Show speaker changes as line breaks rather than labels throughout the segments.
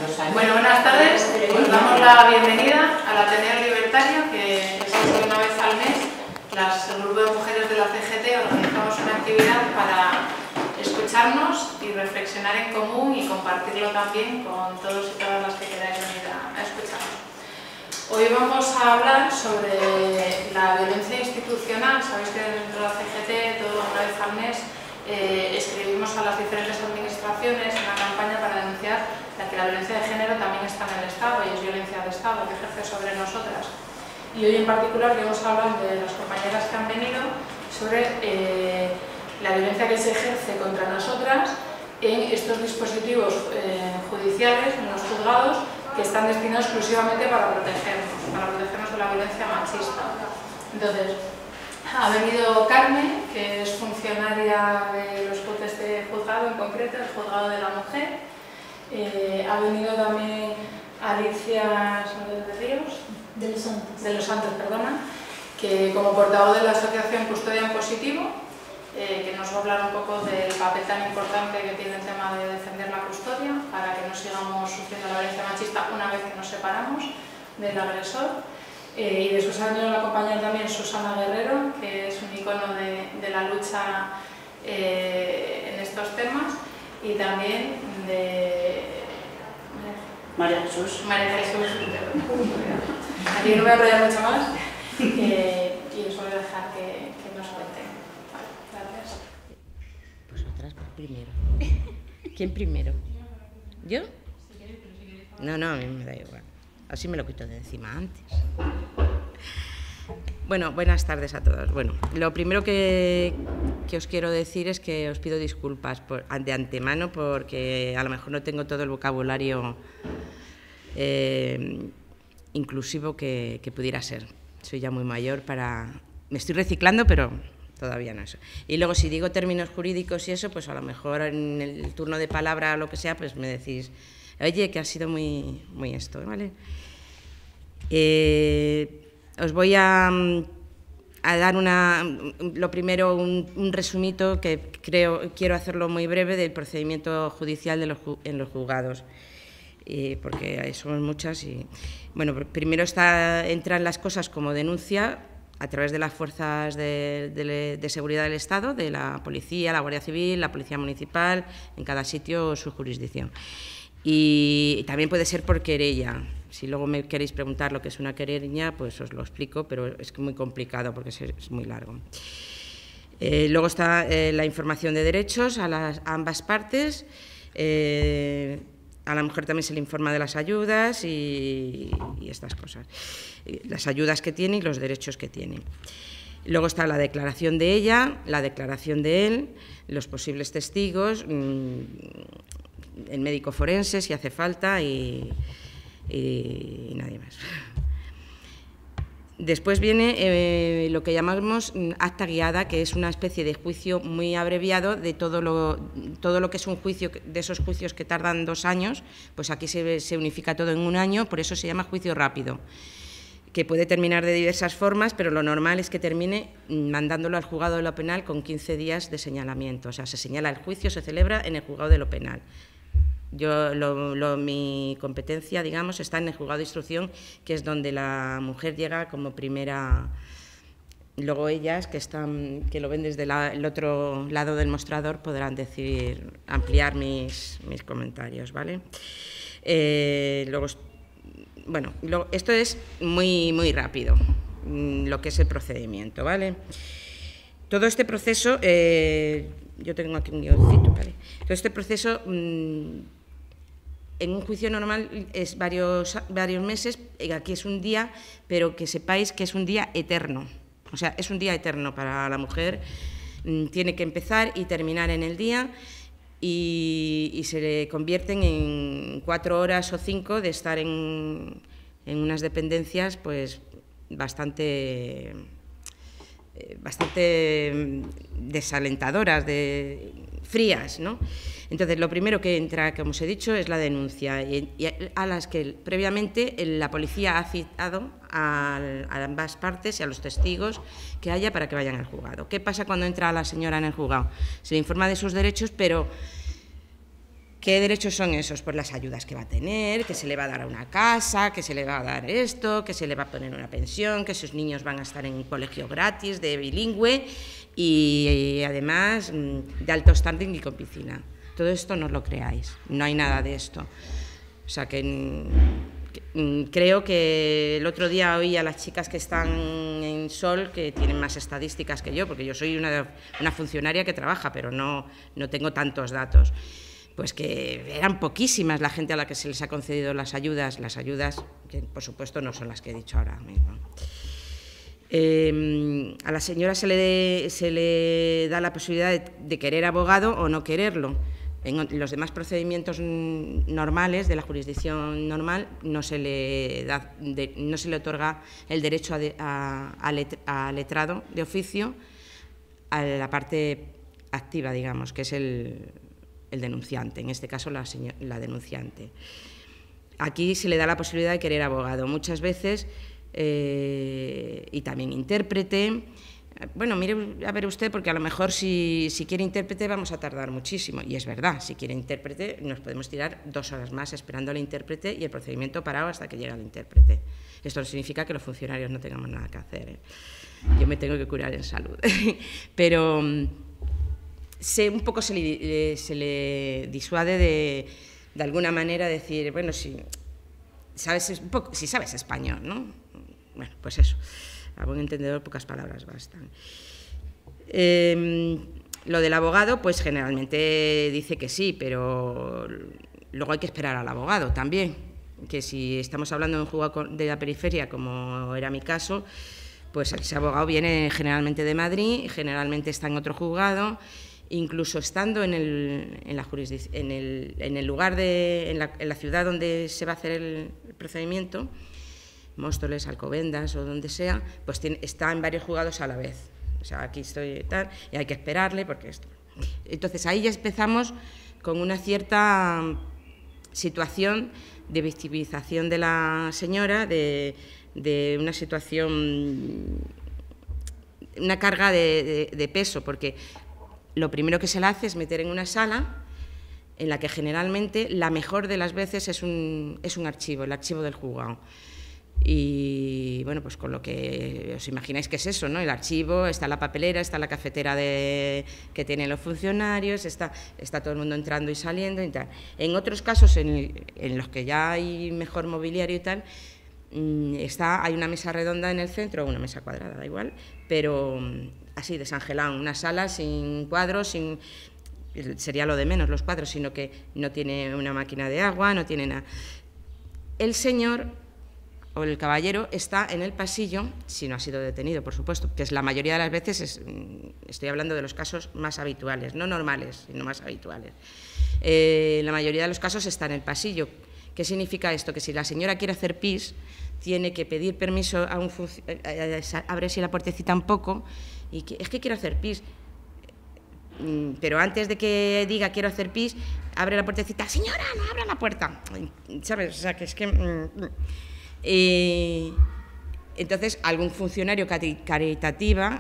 Bueno, buenas tardes. Os damos la bienvenida al Ateneo Libertario, que es una vez al mes. El grupo de mujeres de la CGT organizamos una actividad para escucharnos y reflexionar en común y compartirlo también con todos y todas las que queráis venir a escucharnos. Hoy vamos a hablar sobre la violencia institucional. Sabéis que dentro de la CGT, una vez al mes, escribimos a las diferentes administraciones una campaña para denunciar que la violencia de género también está en el Estado y es violencia de Estado que ejerce sobre nosotras. Y hoy en particular queremos hablar de las compañeras que han venido sobre la violencia que se ejerce contra nosotras en estos dispositivos judiciales, en los juzgados, que están destinados exclusivamente para protegernos de la violencia machista. Entonces, ha venido Carmen, que es funcionaria de los jueces de juzgado, en concreto, el juzgado de la mujer. Ha venido también Alicia de los Santos, perdona, que como portavoz de la asociación Custodia en Positivo, que nos va a hablar un poco del papel tan importante que tiene el tema de defender la custodia para que no sigamos sufriendo la violencia machista una vez que nos separamos del agresor. Y después ha venido a acompañar también Susana Guerrero, que es un icono de la lucha en estos temas, y también de
María Jesús.
Aquí no voy a enrollar mucho más y os voy a dejar que nos cuenten. Vale, gracias.
Vosotras primero. ¿Quién primero? ¿Yo? No, a mí me da igual. Así me lo quito de encima antes. Bueno, buenas tardes a todos. Bueno, lo primero que os quiero decir es que os pido disculpas de antemano porque a lo mejor no tengo todo el vocabulario inclusivo que pudiera ser. Soy ya muy mayor me estoy reciclando, pero todavía no eso. Y luego si digo términos jurídicos y eso, pues a lo mejor en el turno de palabra o lo que sea, pues me decís, oye, que ha sido muy esto, ¿vale? Os voy a dar lo primero un resumito que quiero hacerlo muy breve del procedimiento judicial en los juzgados, porque somos muchas y bueno, primero entran las cosas como denuncia a través de las fuerzas de seguridad del Estado, de la policía, la Guardia Civil, la Policía Municipal, en cada sitio su jurisdicción. Y también puede ser por querella. Si luego me queréis preguntar lo que es una querella, pues os lo explico, pero es muy complicado porque es muy largo. Luego está la información de derechos a ambas partes. A la mujer también se le informa de las ayudas y estas cosas. Las ayudas que tiene y los derechos que tiene. Luego está la declaración de ella, la declaración de él, los posibles testigos, el médico forense si hace falta y nadie más. Después viene lo que llamamos acta guiada, que es una especie de juicio muy abreviado de todo lo que es un juicio, de esos juicios que tardan 2 años, pues aquí se unifica todo en 1 año, por eso se llama juicio rápido, que puede terminar de diversas formas, pero lo normal es que termine mandándolo al juzgado de lo penal con 15 días de señalamiento, o sea, se señala el juicio, se celebra en el juzgado de lo penal. Mi competencia, digamos, está en el juzgado de instrucción, que es donde la mujer llega como primera. Luego ellas, que lo ven desde el otro lado del mostrador, podrán ampliar mis comentarios, ¿vale? Esto es muy rápido, lo que es el procedimiento, ¿vale? Todo este proceso, yo tengo aquí un guioncito, ¿vale? Todo este proceso, en un juicio normal es varios meses, aquí es un día, pero que sepáis que es un día eterno, o sea, es un día eterno para la mujer, tiene que empezar y terminar en el día y se le convierten en 4 horas o 5 de estar en unas dependencias pues bastante desalentadoras, frías, ¿no? Entonces, lo primero que entra, como os he dicho, es la denuncia, y a las que previamente la policía ha citado a ambas partes y a los testigos que haya para que vayan al juzgado. ¿Qué pasa cuando entra la señora en el juzgado? Se le informa de sus derechos, pero ¿Qué derechos son esos? Pues las ayudas que va a tener, que se le va a dar a una casa, que se le va a dar esto, que se le va a poner una pensión, que sus niños van a estar en un colegio gratis, de bilingüe y además de alto standing y con piscina. Todo esto no os lo creáis, no hay nada de esto. O sea que creo que el otro día oí a las chicas que están en Sol, que tienen más estadísticas que yo, porque yo soy una funcionaria que trabaja, pero no tengo tantos datos. Pues que eran poquísimas la gente a la que se les ha concedido las ayudas que por supuesto no son las que he dicho ahora mismo. A la señora se le da la posibilidad de querer abogado o no quererlo. En los demás procedimientos normales de la jurisdicción normal no se le otorga el derecho a letrado de oficio a la parte activa, digamos, que es el denunciante, en este caso la denunciante. Aquí se le da la posibilidad de querer abogado. Muchas veces, y también intérprete. Bueno, mire a ver usted, porque a lo mejor si quiere intérprete vamos a tardar muchísimo. Y es verdad, si quiere intérprete nos podemos tirar 2 horas más esperando al intérprete y el procedimiento parado hasta que llega el intérprete. Esto no significa que los funcionarios no tengamos nada que hacer, ¿eh? Yo me tengo que curar en salud. Pero un poco se le disuade de alguna manera decir, bueno, si sabes español, ¿no? Bueno, pues eso. A buen entendedor, pocas palabras bastan. Lo del abogado, pues generalmente dice que sí, pero luego hay que esperar al abogado también, que si estamos hablando de un juzgado de la periferia, como era mi caso, pues ese abogado viene generalmente de Madrid, generalmente está en otro juzgado, incluso estando en la ciudad donde se va a hacer el procedimiento, Móstoles, Alcobendas o donde sea, pues está en varios juzgados a la vez. O sea, aquí estoy tal, y hay que esperarle porque esto. Entonces ahí ya empezamos con una cierta situación de victimización de la señora, de una situación, una carga de peso, porque lo primero que se le hace es meter en una sala en la que generalmente la mejor de las veces es un archivo, el archivo del juzgado. Y bueno, pues con lo que os imagináis que es eso, ¿no? El archivo, está la papelera, está la cafetera que tienen los funcionarios, está todo el mundo entrando y saliendo y tal. En otros casos, en los que ya hay mejor mobiliario y tal, hay una mesa redonda en el centro, o una mesa cuadrada, da igual, pero así, desangelado, una sala sin cuadros, sería lo de menos los cuadros, sino que no tiene una máquina de agua, no tiene nada. El señor o el caballero está en el pasillo, si no ha sido detenido, por supuesto, que es la mayoría de las veces, estoy hablando de los casos más habituales, no normales, sino más habituales. La mayoría de los casos está en el pasillo. ¿Qué significa esto? Que si la señora quiere hacer pis, tiene que pedir permiso a un funcionario, abre si la puertecita un poco, y es que quiero hacer pis. Pero antes de que diga quiero hacer pis, abre la puertecita, señora, no abra la puerta, ¿sabes? O sea, que es que... entonces algún funcionario caritativo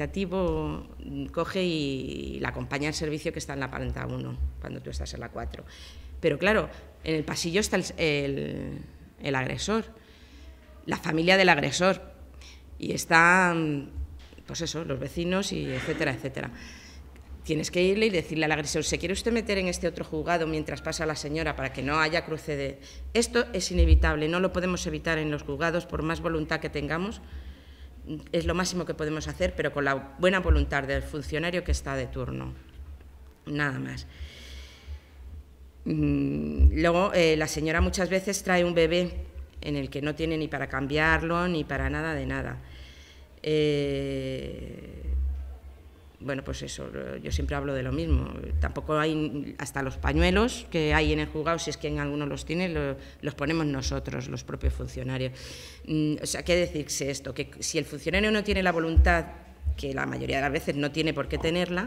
coge y la acompaña al servicio que está en la planta 1 cuando tú estás en la 4, pero claro, en el pasillo está el agresor, la familia del agresor, y están pues eso, los vecinos y etcétera, etcétera. Tienes que irle y decirle al agresor, ¿se quiere usted meter en este otro juzgado mientras pasa la señora para que no haya cruce de...? Esto es inevitable, no lo podemos evitar en los juzgados por más voluntad que tengamos, es lo máximo que podemos hacer, pero con la buena voluntad del funcionario que está de turno, nada más. Luego, la señora muchas veces trae un bebé en el que no tiene ni para cambiarlo ni para nada de nada. Bueno, pues eso, yo siempre hablo de lo mismo. Tampoco hay, hasta los pañuelos que hay en el juzgado, si es que en alguno los tiene, los ponemos nosotros, los propios funcionarios. O sea, ¿qué decirse esto? Que si el funcionario no tiene la voluntad, que la mayoría de las veces no tiene por qué tenerla,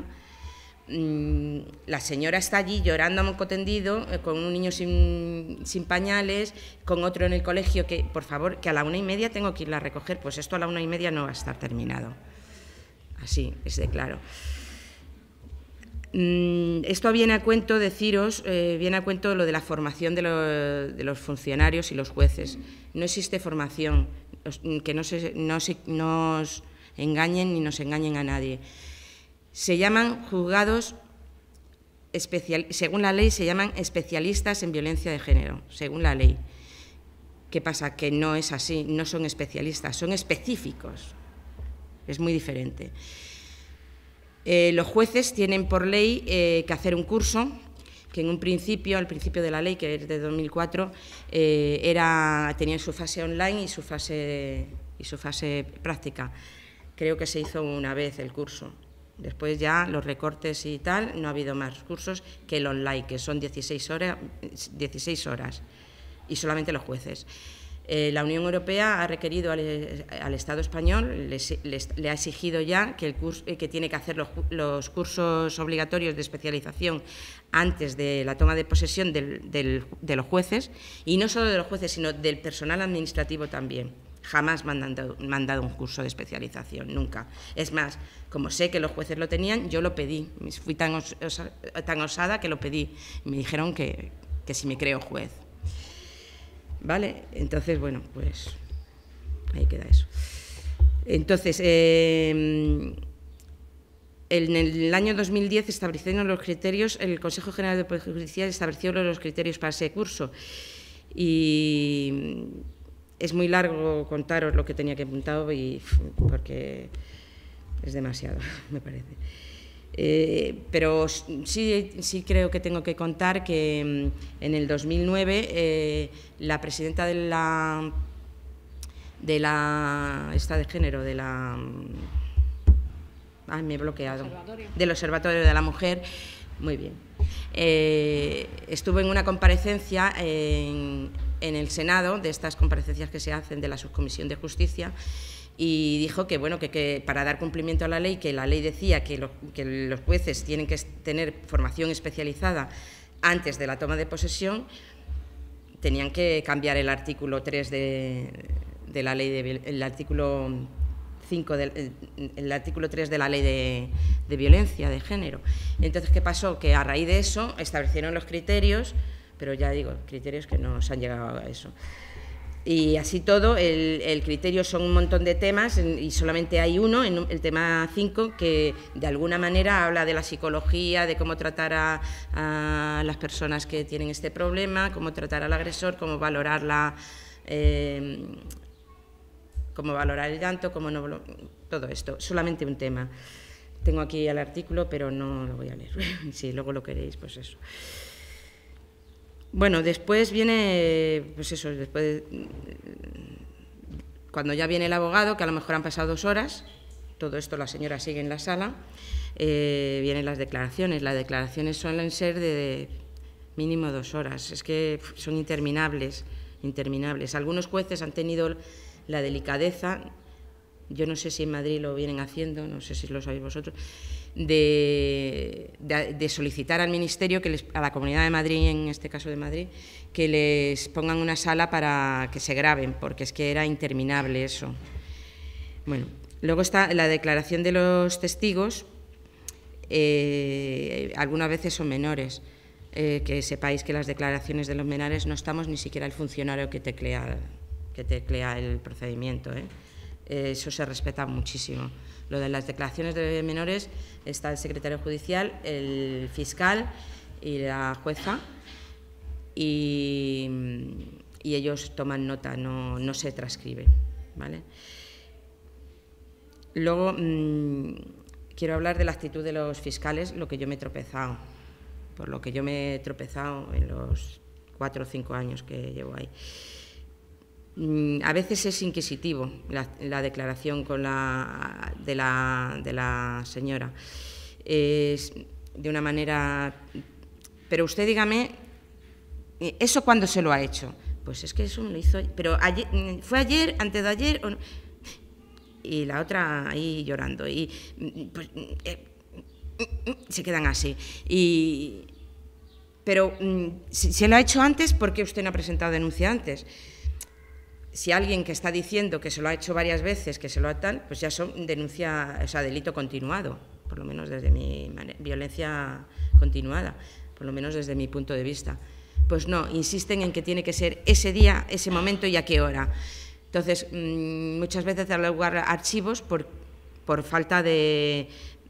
la señora está allí llorando a moco tendido, con un niño sin pañales, con otro en el colegio, que por favor, que a la 1:30 tengo que irla a recoger, pues esto a la 1:30 no va a estar terminado. Así, es de claro. Esto viene a cuento, deciros, viene a cuento lo de la formación de los funcionarios y los jueces. No existe formación, que no os engañen ni nos engañen a nadie. Se llaman juzgados, según la ley, se llaman especialistas en violencia de género, según la ley. ¿Qué pasa? Que no es así, no son especialistas, son específicos. Es muy diferente. Los jueces tienen por ley que hacer un curso que en un principio, al principio de la ley, que es de 2004, tenía su fase online y su fase práctica. Creo que se hizo una vez el curso. Después ya los recortes y tal, no ha habido más cursos que el online, que son 16 horas y solamente los jueces. La Unión Europea ha requerido al Estado español, le ha exigido ya que tiene que hacer los cursos obligatorios de especialización antes de la toma de posesión de los jueces, y no solo de los jueces, sino del personal administrativo también. Jamás me han dado un curso de especialización, nunca. Es más, como sé que los jueces lo tenían, yo lo pedí. Fui tan osada que lo pedí. Me dijeron que si me creo juez. ¿Vale? Entonces, bueno, pues ahí queda eso. Entonces, en el año 2010 establecieron los criterios, el Consejo General del Poder Judicial estableció los criterios para ese curso. Y es muy largo contaros lo que tenía que apuntado, porque es demasiado, me parece. Pero sí creo que tengo que contar que en el 2009 la presidenta del Observatorio de la Mujer, muy bien, estuvo en una comparecencia en el Senado, de estas comparecencias que se hacen de la Subcomisión de Justicia, y dijo que, bueno, que para dar cumplimiento a la ley, que la ley decía que los jueces tienen que tener formación especializada antes de la toma de posesión, tenían que cambiar el artículo 3 de la ley, el artículo 5 el artículo 3 de la ley de violencia de género. Entonces, ¿qué pasó? Que a raíz de eso establecieron los criterios, pero ya digo, criterios que no se han llegado a eso. Y así todo, el criterio son un montón de temas y solamente hay uno, el tema 5, que de alguna manera habla de la psicología, de cómo tratar a las personas que tienen este problema, cómo tratar al agresor, cómo valorar el llanto, cómo no, todo esto, solamente un tema. Tengo aquí el artículo, pero no lo voy a leer. Si luego lo queréis, pues eso. Bueno, después viene, pues eso, cuando ya viene el abogado, que a lo mejor han pasado 2 horas, todo esto la señora sigue en la sala, vienen las declaraciones. Las declaraciones suelen ser de mínimo 2 horas, es que son interminables. Algunos jueces han tenido la delicadeza, yo no sé si en Madrid lo vienen haciendo, no sé si lo sabéis vosotros, de solicitar al Ministerio, a la Comunidad de Madrid, en este caso de Madrid, que les pongan una sala para que se graben, porque es que era interminable eso. Bueno, luego está la declaración de los testigos, algunas veces son menores, que sepáis que las declaraciones de los menores no estamos ni siquiera el funcionario que teclea el procedimiento, eso se respeta muchísimo. Lo de las declaraciones de menores está el secretario judicial, el fiscal y la jueza, y ellos toman nota, no se transcribe, ¿vale? Luego quiero hablar de la actitud de los fiscales, lo que yo me he tropezado, por lo que yo me he tropezado en los 4 o 5 años que llevo ahí. A veces es inquisitivo la declaración de la señora, es de una manera, pero usted dígame, ¿eso cuándo se lo ha hecho? Pues es que eso me lo hizo, pero ayer, ¿fue ayer, antes de ayer? ¿O no? Y la otra ahí llorando, y pues, se quedan así. Pero si se lo ha hecho antes, ¿por qué usted no ha presentado denuncia antes? Si alguien que está diciendo que se lo ha hecho varias veces, que se lo ha tal, pues ya son denuncia, o sea, delito continuado. por lo menos desde mi violencia continuada, por lo menos desde mi punto de vista. Pues no, insisten en que tiene que ser ese día, ese momento y a qué hora. Entonces, muchas veces da lugar a archivos por falta de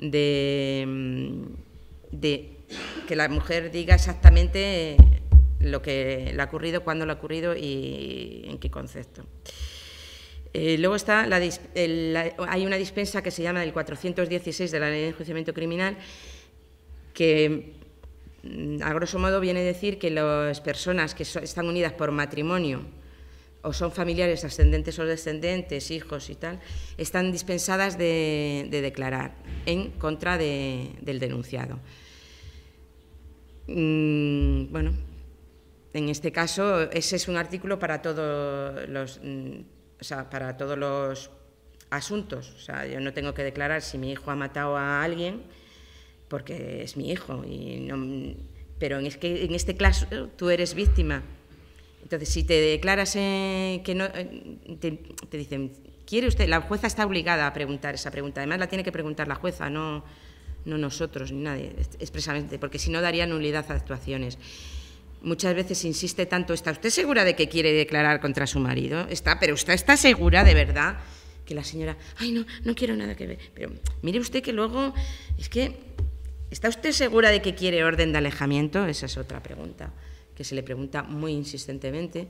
que la mujer diga exactamente lo que le ha ocurrido, cuándo le ha ocurrido y en qué concepto. Luego está hay una dispensa que se llama el 416 de la Ley de Enjuiciamiento Criminal, que a grosso modo viene a decir que las personas que están unidas por matrimonio o son familiares ascendentes o descendentes, hijos y tal, están dispensadas de declarar en contra del denunciado. Bueno, en este caso, ese es un artículo para todos los asuntos. O sea, yo no tengo que declarar si mi hijo ha matado a alguien porque es mi hijo. Pero en este caso tú eres víctima. Entonces, si te declaras que no, te dicen, ¿quiere usted? La jueza está obligada a preguntar esa pregunta. Además, la tiene que preguntar la jueza, no nosotros ni nadie expresamente, porque si no daría nulidad a actuaciones. Muchas veces insiste tanto, ¿está usted segura de que quiere declarar contra su marido? Pero usted está segura de verdad que la señora, ay, no quiero nada que ver. Pero mire usted que luego, es que, ¿está usted segura de que quiere orden de alejamiento? Esa es otra pregunta que se le pregunta muy insistentemente.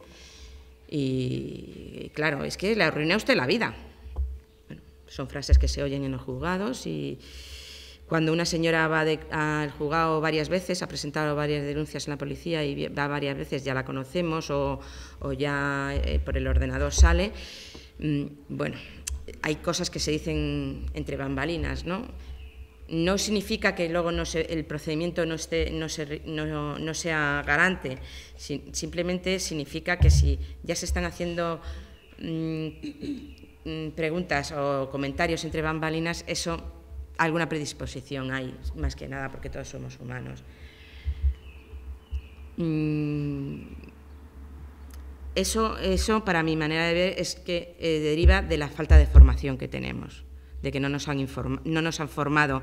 Y claro, es que le arruina a usted la vida. Bueno, son frases que se oyen en los juzgados y cuando una señora va al juzgado varias veces, ha presentado varias denuncias en la policía y va varias veces, ya la conocemos o ya por el ordenador sale, bueno, hay cosas que se dicen entre bambalinas, ¿no? No significa que luego el procedimiento no sea garante, simplemente significa que si ya se están haciendo preguntas o comentarios entre bambalinas, eso alguna predisposición hay, más que nada porque todos somos humanos. Eso para mi manera de ver es que deriva de la falta de formación que tenemos, de que no nos han formado,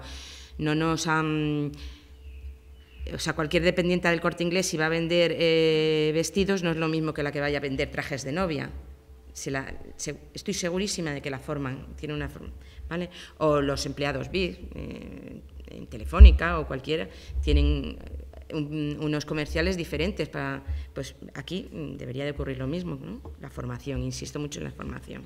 o sea, cualquier dependiente del Corte Inglés, si va a vender vestidos, no es lo mismo que la que vaya a vender trajes de novia. Estoy segurísima de que la forman, tiene una forma, ¿vale? O los empleados BID, en Telefónica o cualquiera, tienen unos comerciales diferentes. Pues aquí debería de ocurrir lo mismo, ¿no? La formación, insisto mucho en la formación.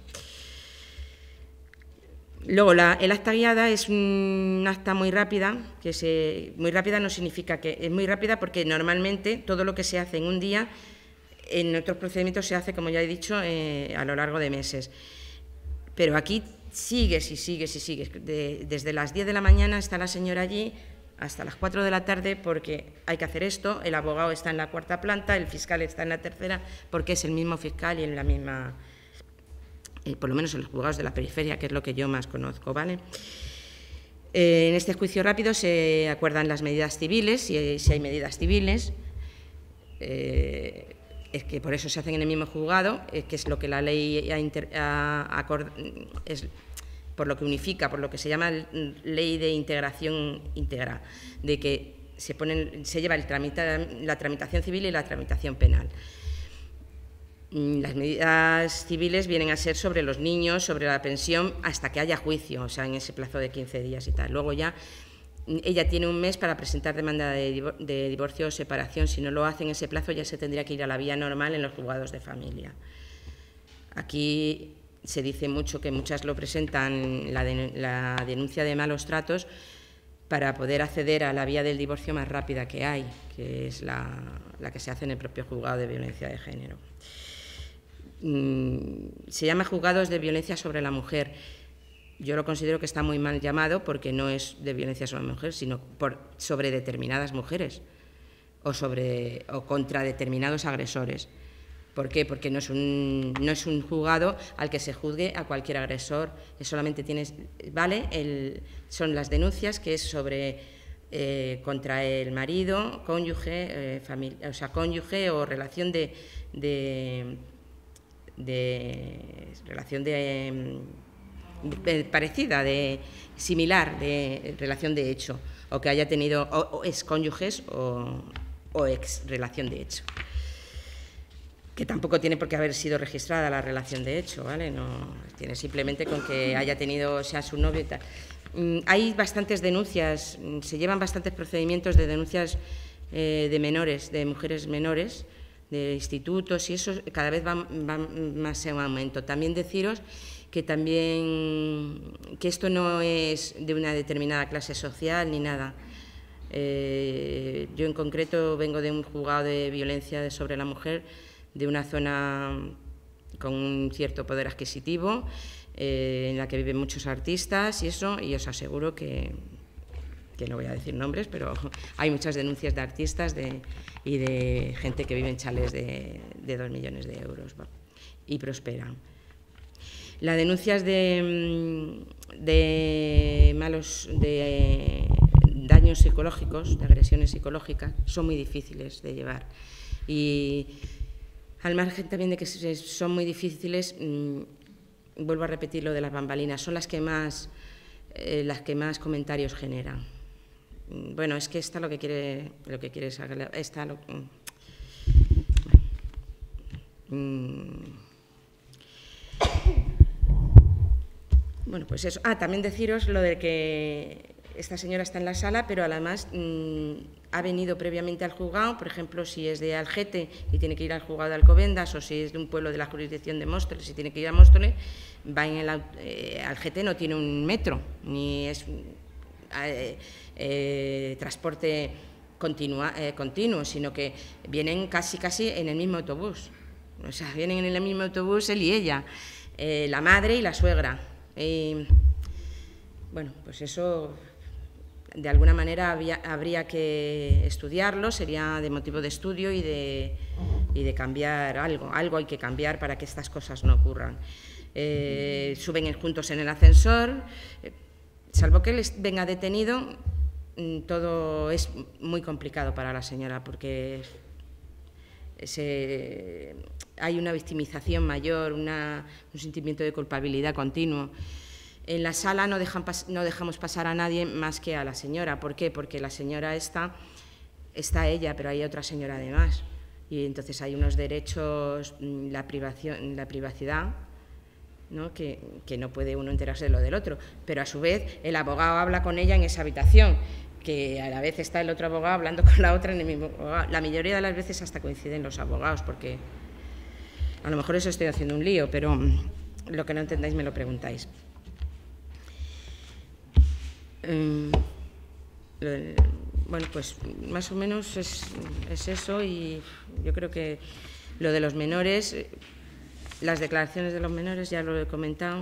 Luego, el acta guiada es un acta muy rápida, muy rápida no significa que es muy rápida porque normalmente todo lo que se hace en un día, en otros procedimientos se hace, como ya he dicho, a lo largo de meses. Pero aquí sigues y sigues y sigues. Desde las 10 de la mañana está la señora allí hasta las 4 de la tarde porque hay que hacer esto, el abogado está en la 4ª planta, el fiscal está en la 3ª porque es el mismo fiscal y en la misma, por lo menos en los juzgados de la periferia, que es lo que yo más conozco, ¿vale? En este juicio rápido se acuerdan las medidas civiles, si hay medidas civiles, es que por eso se hacen en el mismo juzgado, que es lo que la ley es por lo que unifica, por lo que se llama ley de integración íntegra, de que se lleva la tramitación civil y la tramitación penal. Las medidas civiles vienen a ser sobre los niños, sobre la pensión, hasta que haya juicio, o sea, en ese plazo de 15 días y tal. Luego ya ella tiene un mes para presentar demanda de divorcio o separación. Si no lo hace en ese plazo, ya se tendría que ir a la vía normal en los juzgados de familia. Aquí se dice mucho que muchas lo presentan la denuncia de malos tratos para poder acceder a la vía del divorcio más rápida que hay, que es la que se hace en el propio juzgado de violencia de género. Se llama juzgados de violencia sobre la mujer. Yo lo considero que está muy mal llamado porque no es de violencia sobre la mujer, sino sobre determinadas mujeres o contra determinados agresores. ¿Por qué? Porque no es un juzgado al que se juzgue a cualquier agresor. Solamente son las denuncias que es sobre contra el marido, cónyuge, cónyuge o relación parecida, similar, de relación de hecho, o que haya tenido o excónyuges o ex relación de hecho. Que tampoco tiene por qué haber sido registrada la relación de hecho, ¿vale? No, tiene simplemente con que haya tenido, sea su novio y tal. Hay bastantes denuncias, se llevan bastantes procedimientos de denuncias de menores, de mujeres menores, de institutos, y eso cada vez va más en aumento. También deciros que esto no es de una determinada clase social ni nada. Yo en concreto vengo de un juzgado de violencia sobre la mujer, de una zona con un cierto poder adquisitivo, en la que viven muchos artistas y eso, y os aseguro que no voy a decir nombres, pero hay muchas denuncias de artistas y de gente que vive en chalés de 2 millones de euros, ¿va? Y prosperan. Las denuncias de daños psicológicos, de agresiones psicológicas, son muy difíciles de llevar. Y al margen también de que son muy difíciles, vuelvo a repetir lo de las bambalinas, son las que más comentarios generan. Bueno, es que esta lo que quiere saber, bueno, pues eso. También deciros lo de que esta señora está en la sala, pero además ha venido previamente al juzgado, por ejemplo, si es de Algete y tiene que ir al juzgado de Alcobendas, o si es de un pueblo de la jurisdicción de Móstoles y tiene que ir a Móstoles, va en Algete no tiene un metro, ni es transporte continuo, sino que vienen casi en el mismo autobús. O sea, vienen en el mismo autobús él y ella, la madre y la suegra. Bueno, pues eso de alguna manera habría que estudiarlo, sería de motivo de estudio y de cambiar algo hay que cambiar para que estas cosas no ocurran. Suben juntos en el ascensor, salvo que él venga detenido, todo es muy complicado para la señora, porque hay una victimización mayor, un sentimiento de culpabilidad continuo. En la sala no dejamos pasar a nadie más que a la señora. ¿Por qué? Porque la señora está ella, pero hay otra señora además. Y entonces hay unos derechos, la privacidad, ¿no? Que no puede uno enterarse de lo del otro. Pero a su vez el abogado habla con ella en esa habitación, que a la vez está el otro abogado hablando con la otra en el mismo abogado. La mayoría de las veces hasta coinciden los abogados, porque a lo mejor eso estoy haciendo un lío, pero lo que no entendáis me lo preguntáis. Bueno, pues más o menos es eso, y yo creo que lo de los menores, las declaraciones de los menores ya lo he comentado.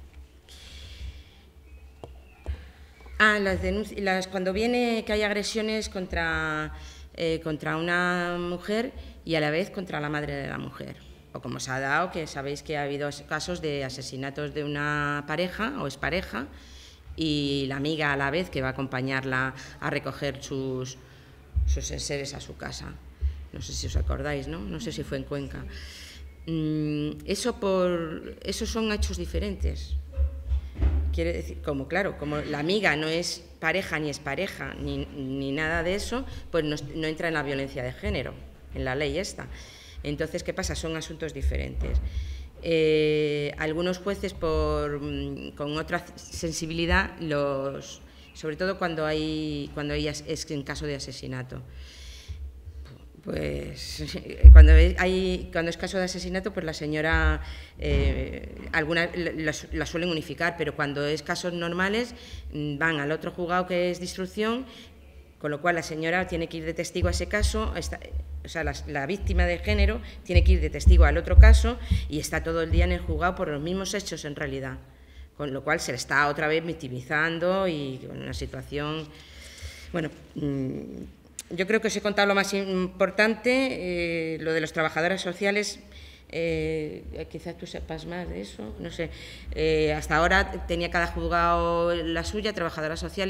Las denuncias, cuando viene que hay agresiones contra una mujer y a la vez contra la madre de la mujer, o como se ha dado, que sabéis que ha habido casos de asesinatos de una pareja o expareja, y la amiga a la vez que va a acompañarla a recoger sus enseres a su casa. No sé si os acordáis, ¿no? No sé si fue en Cuenca. Esos son hechos diferentes. Quiere decir, como la amiga no es pareja ni expareja ni nada de eso, pues no entra en la violencia de género, en la ley esta. Entonces, ¿qué pasa? Son asuntos diferentes. Algunos jueces con otra sensibilidad, sobre todo cuando es en caso de asesinato, pues cuando es caso de asesinato, pues la señora algunas la suelen unificar, pero cuando es casos normales van al otro juzgado, que es de instrucción, con lo cual la señora tiene que ir de testigo a ese caso, o sea, la víctima de género tiene que ir de testigo al otro caso y está todo el día en el juzgado por los mismos hechos en realidad, con lo cual se le está otra vez victimizando y con una situación... Bueno, yo creo que os he contado lo más importante, lo de los trabajadoras sociales. Quizás tú sepas más de eso, no sé. Hasta ahora tenía cada juzgado la suya, trabajadora social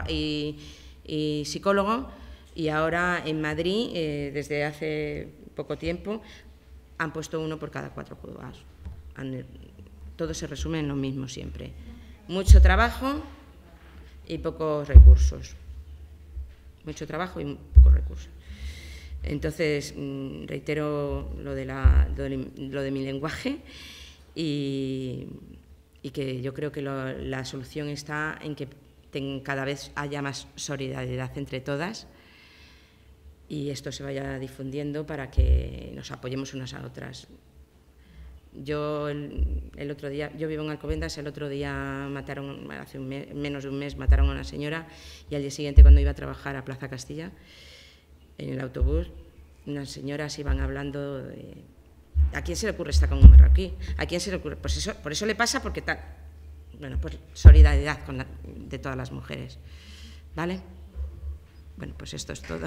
y psicólogo, y ahora en Madrid, desde hace poco tiempo, han puesto uno por cada 4 juzgados. Todo se resume en lo mismo siempre. mucho trabajo y pocos recursos. Mucho trabajo y pocos recursos. Entonces, reitero lo de mi lenguaje y que yo creo que la solución está en que cada vez haya más solidaridad entre todas y esto se vaya difundiendo para que nos apoyemos unas a otras. Yo el otro día, yo vivo en Alcobendas, el otro día mataron, hace menos de un mes, mataron a una señora y al día siguiente, cuando iba a trabajar a Plaza Castilla, en el autobús, unas señoras iban hablando de ¿a quién se le ocurre estar con un marroquí? ¿A quién se le ocurre? Pues eso, por eso le pasa, porque tal. Bueno, pues solidaridad de todas las mujeres, ¿vale? Bueno, pues esto es todo.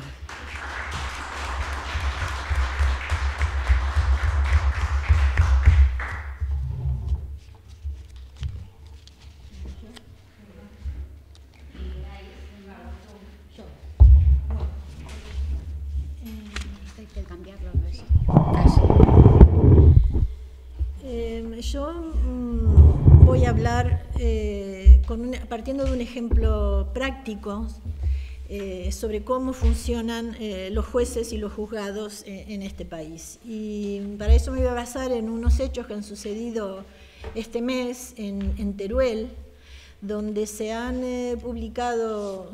Yo voy a hablar partiendo de un ejemplo práctico sobre cómo funcionan los jueces y los juzgados en este país. Y para eso me voy a basar en unos hechos que han sucedido este mes en Teruel, donde se han publicado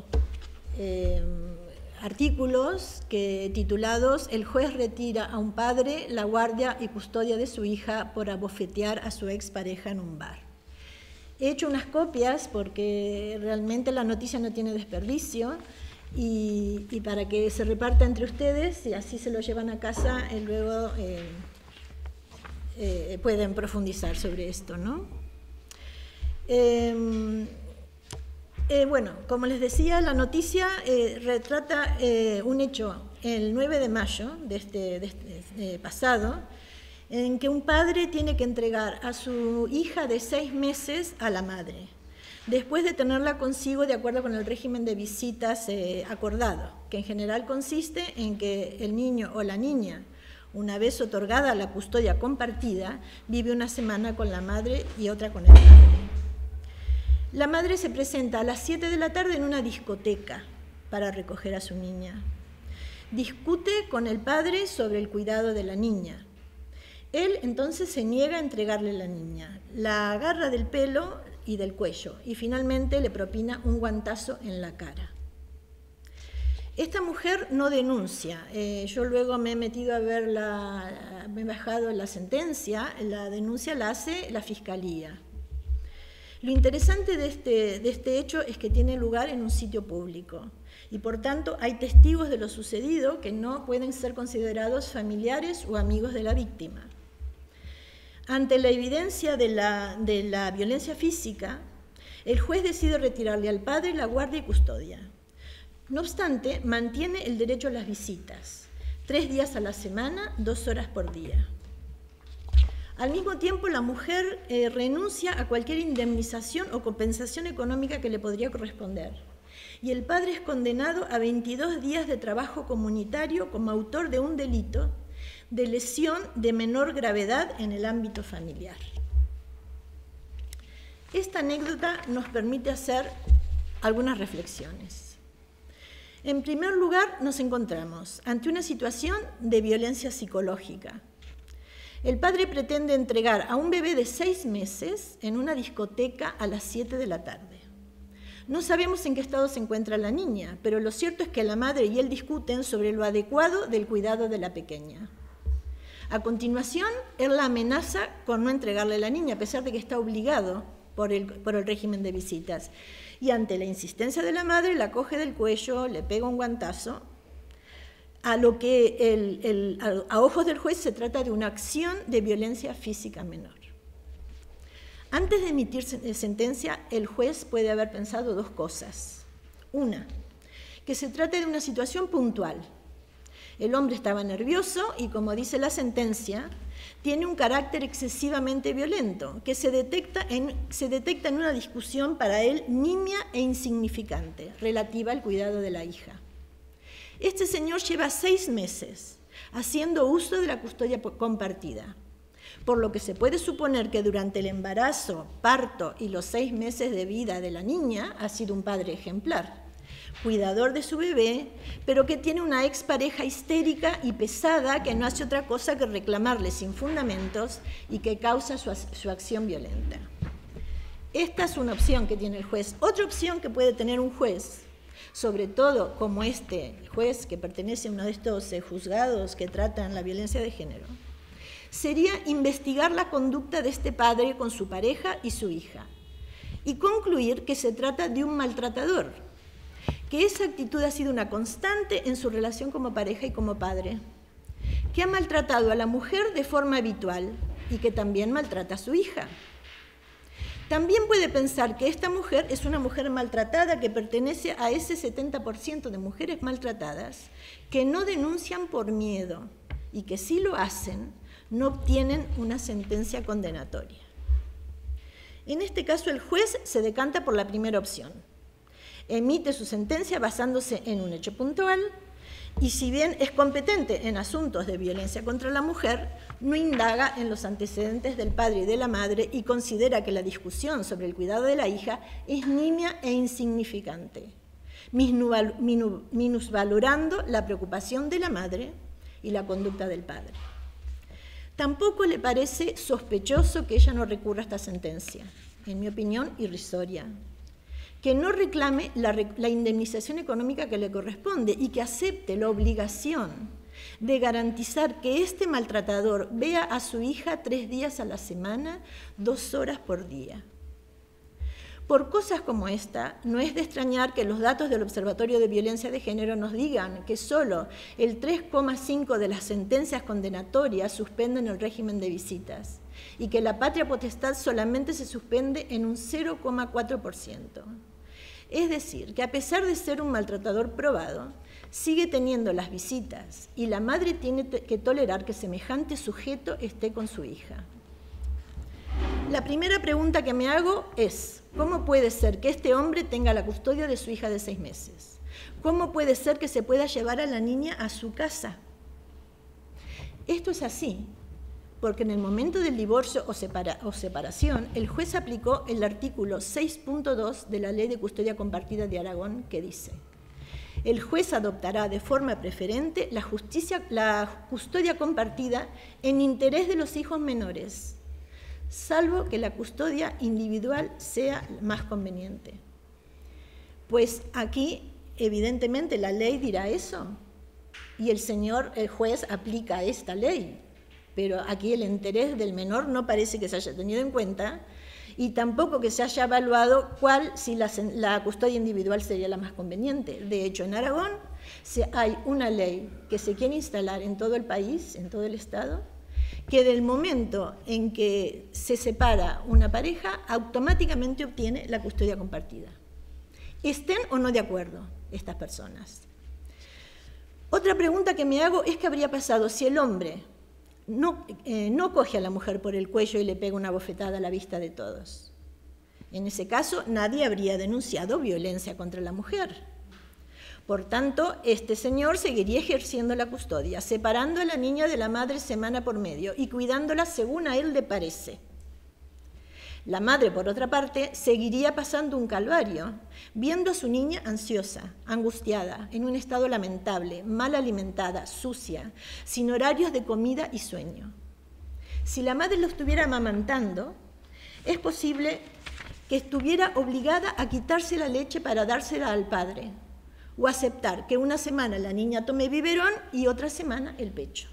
artículos titulados «El juez retira a un padre la guardia y custodia de su hija por abofetear a su expareja en un bar». He hecho unas copias porque realmente la noticia no tiene desperdicio y para que se reparta entre ustedes y así se lo llevan a casa y luego pueden profundizar sobre esto, ¿no? Bueno, como les decía, la noticia retrata un hecho el 9 de mayo de este pasado, en que un padre tiene que entregar a su hija de 6 meses a la madre, después de tenerla consigo de acuerdo con el régimen de visitas acordado, que en general consiste en que el niño o la niña, una vez otorgada la custodia compartida, vive una semana con la madre y otra con el padre. La madre se presenta a las 7 de la tarde en una discoteca para recoger a su niña. Discute con el padre sobre el cuidado de la niña. Él entonces se niega a entregarle la niña, la agarra del pelo y del cuello y finalmente le propina un guantazo en la cara. Esta mujer no denuncia. Yo luego me he metido a ver me he bajado la sentencia, la denuncia la hace la Fiscalía. Lo interesante de este hecho es que tiene lugar en un sitio público y por tanto hay testigos de lo sucedido que no pueden ser considerados familiares o amigos de la víctima. Ante la evidencia de la violencia física, el juez decide retirarle al padre la guardia y custodia. No obstante, mantiene el derecho a las visitas, 3 días a la semana, 2 horas por día. Al mismo tiempo, la mujer renuncia a cualquier indemnización o compensación económica que le podría corresponder. Y el padre es condenado a 22 días de trabajo comunitario como autor de un delito de lesión de menor gravedad en el ámbito familiar. Esta anécdota nos permite hacer algunas reflexiones. En primer lugar, nos encontramos ante una situación de violencia psicológica. El padre pretende entregar a un bebé de 6 meses en una discoteca a las 7 de la tarde. No sabemos en qué estado se encuentra la niña, pero lo cierto es que la madre y él discuten sobre lo adecuado del cuidado de la pequeña. A continuación, él la amenaza con no entregarle la niña, a pesar de que está obligado por el régimen de visitas. Y ante la insistencia de la madre, la coge del cuello, le pega un guantazo, a lo que a ojos del juez se trata de una acción de violencia física menor. Antes de emitir sentencia, el juez puede haber pensado 2 cosas. Una, que se trata de una situación puntual. El hombre estaba nervioso y, como dice la sentencia, tiene un carácter excesivamente violento, que se detecta en una discusión para él nimia e insignificante, relativa al cuidado de la hija. Este señor lleva 6 meses haciendo uso de la custodia compartida. por lo que se puede suponer que durante el embarazo, parto y los 6 meses de vida de la niña ha sido un padre ejemplar, cuidador de su bebé, pero que tiene una expareja histérica y pesada que no hace otra cosa que reclamarle sin fundamentos y que causa su acción violenta. Esta es una opción que tiene el juez. Otra opción que puede tener un juez, sobre todo como el juez que pertenece a uno de estos juzgados que tratan la violencia de género, sería investigar la conducta de este padre con su pareja y su hija y concluir que se trata de un maltratador, que esa actitud ha sido una constante en su relación como pareja y como padre, que ha maltratado a la mujer de forma habitual y que también maltrata a su hija. También puede pensar que esta mujer es una mujer maltratada que pertenece a ese 70% de mujeres maltratadas que no denuncian por miedo y que si lo hacen no obtienen una sentencia condenatoria. En este caso el juez se decanta por la primera opción. Emite su sentencia basándose en un hecho puntual y si bien es competente en asuntos de violencia contra la mujer, no indaga en los antecedentes del padre y de la madre y considera que la discusión sobre el cuidado de la hija es nimia e insignificante, minusvalorando la preocupación de la madre y la conducta del padre. Tampoco le parece sospechoso que ella no recurra a esta sentencia, en mi opinión irrisoria, que no reclame la indemnización económica que le corresponde y que acepte la obligación de garantizar que este maltratador vea a su hija 3 días a la semana, 2 horas por día. Por cosas como esta, no es de extrañar que los datos del Observatorio de Violencia de Género nos digan que solo el 3,5% de las sentencias condenatorias suspenden el régimen de visitas y que la patria potestad solamente se suspende en un 0,4%. Es decir, que a pesar de ser un maltratador probado, sigue teniendo las visitas y la madre tiene que tolerar que semejante sujeto esté con su hija. La primera pregunta que me hago es, ¿cómo puede ser que este hombre tenga la custodia de su hija de 6 meses? ¿Cómo puede ser que se pueda llevar a la niña a su casa? Esto es así, porque en el momento del divorcio o separación, el juez aplicó el artículo 6.2 de la Ley de Custodia Compartida de Aragón, que dice: el juez adoptará de forma preferente la custodia compartida en interés de los hijos menores, salvo que la custodia individual sea más conveniente. Pues aquí, evidentemente, la ley dirá eso, y el juez aplica esta ley, pero aquí el interés del menor no parece que se haya tenido en cuenta, y tampoco que se haya evaluado si la custodia individual sería la más conveniente. De hecho, en Aragón hay una ley que se quiere instalar en todo el país, en todo el Estado, que del momento en que se separa una pareja, automáticamente obtiene la custodia compartida. Estén o no de acuerdo estas personas. Otra pregunta que me hago es qué habría pasado si el hombre no coge a la mujer por el cuello y le pega una bofetada a la vista de todos. En ese caso, nadie habría denunciado violencia contra la mujer. Por tanto, este señor seguiría ejerciendo la custodia, separando a la niña de la madre semana por medio y cuidándola según a él le parece. La madre, por otra parte, seguiría pasando un calvario, viendo a su niña ansiosa, angustiada, en un estado lamentable, mal alimentada, sucia, sin horarios de comida y sueño. Si la madre lo estuviera amamantando, es posible que estuviera obligada a quitarse la leche para dársela al padre, o aceptar que una semana la niña tome biberón y otra semana el pecho.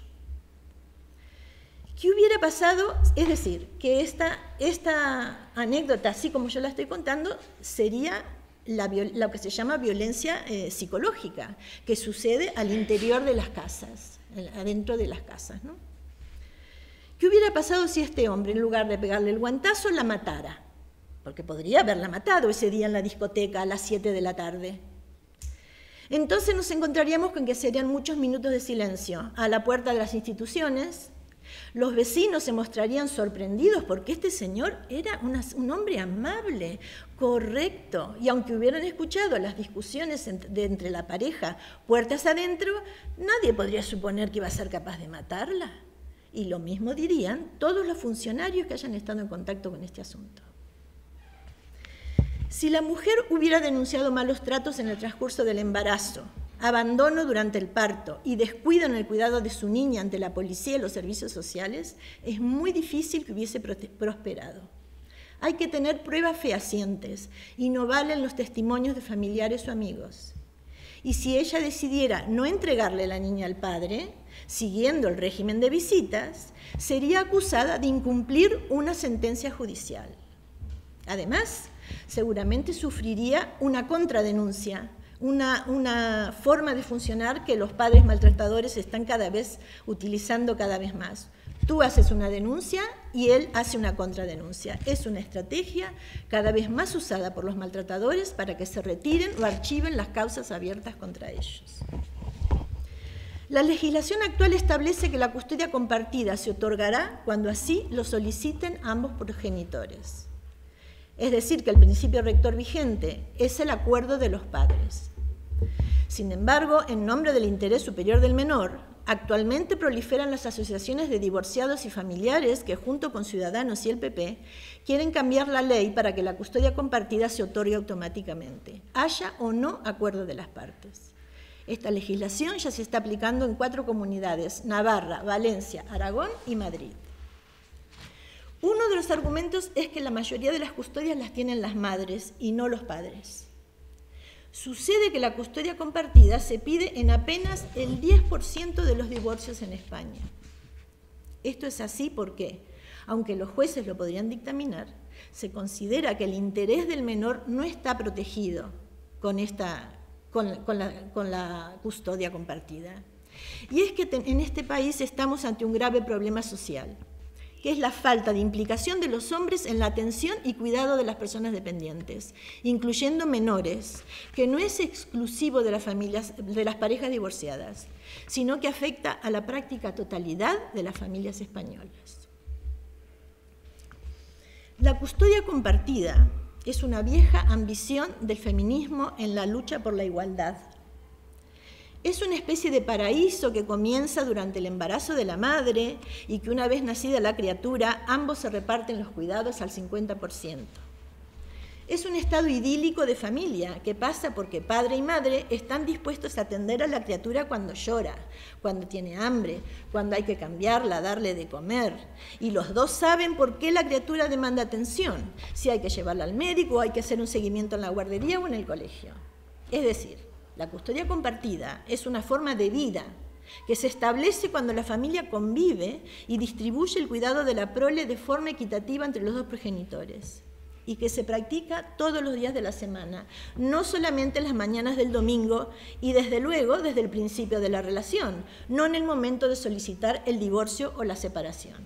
¿Qué hubiera pasado? Es decir, que esta anécdota, así como yo la estoy contando, sería lo que se llama violencia psicológica, que sucede al interior de las casas, adentro de las casas, ¿no? ¿Qué hubiera pasado si este hombre, en lugar de pegarle el guantazo, la matara? Porque podría haberla matado ese día en la discoteca a las 7 de la tarde. Entonces nos encontraríamos con que serían muchos minutos de silencio a la puerta de las instituciones. Los vecinos se mostrarían sorprendidos porque este señor era un hombre amable, correcto, y aunque hubieran escuchado las discusiones entre la pareja puertas adentro, nadie podría suponer que iba a ser capaz de matarla. Y lo mismo dirían todos los funcionarios que hayan estado en contacto con este asunto. Si la mujer hubiera denunciado malos tratos en el transcurso del embarazo, abandono durante el parto y descuido en el cuidado de su niña ante la policía y los servicios sociales, es muy difícil que hubiese prosperado. Hay que tener pruebas fehacientes y no valen los testimonios de familiares o amigos. Y si ella decidiera no entregarle la niña al padre, siguiendo el régimen de visitas, sería acusada de incumplir una sentencia judicial. Además, seguramente sufriría una contradenuncia, una forma de funcionar que los padres maltratadores están utilizando cada vez más. Tú haces una denuncia y él hace una contradenuncia. Es una estrategia cada vez más usada por los maltratadores para que se retiren o archiven las causas abiertas contra ellos. La legislación actual establece que la custodia compartida se otorgará cuando así lo soliciten ambos progenitores. Es decir, que el principio rector vigente es el acuerdo de los padres. Sin embargo, en nombre del interés superior del menor, actualmente proliferan las asociaciones de divorciados y familiares que, junto con Ciudadanos y el PP, quieren cambiar la ley para que la custodia compartida se otorgue automáticamente, haya o no acuerdo de las partes. Esta legislación ya se está aplicando en 4 comunidades: Navarra, Valencia, Aragón y Madrid. Uno de los argumentos es que la mayoría de las custodias las tienen las madres y no los padres. Sucede que la custodia compartida se pide en apenas el 10% de los divorcios en España. Esto es así porque, aunque los jueces lo podrían dictaminar, se considera que el interés del menor no está protegido con la custodia compartida. Y es que en este país estamos ante un grave problema social, que es la falta de implicación de los hombres en la atención y cuidado de las personas dependientes, incluyendo menores, que no es exclusivo de las parejas divorciadas, sino que afecta a la práctica totalidad de las familias españolas. La custodia compartida es una vieja ambición del feminismo en la lucha por la igualdad. Es una especie de paraíso que comienza durante el embarazo de la madre y que una vez nacida la criatura, ambos se reparten los cuidados al 50%. Es un estado idílico de familia que pasa porque padre y madre están dispuestos a atender a la criatura cuando llora, cuando tiene hambre, cuando hay que cambiarla, darle de comer. Y los dos saben por qué la criatura demanda atención, si hay que llevarla al médico o hay que hacer un seguimiento en la guardería o en el colegio. Es decir, la custodia compartida es una forma de vida que se establece cuando la familia convive y distribuye el cuidado de la prole de forma equitativa entre los dos progenitores y que se practica todos los días de la semana, no solamente en las mañanas del domingo y desde luego desde el principio de la relación, no en el momento de solicitar el divorcio o la separación.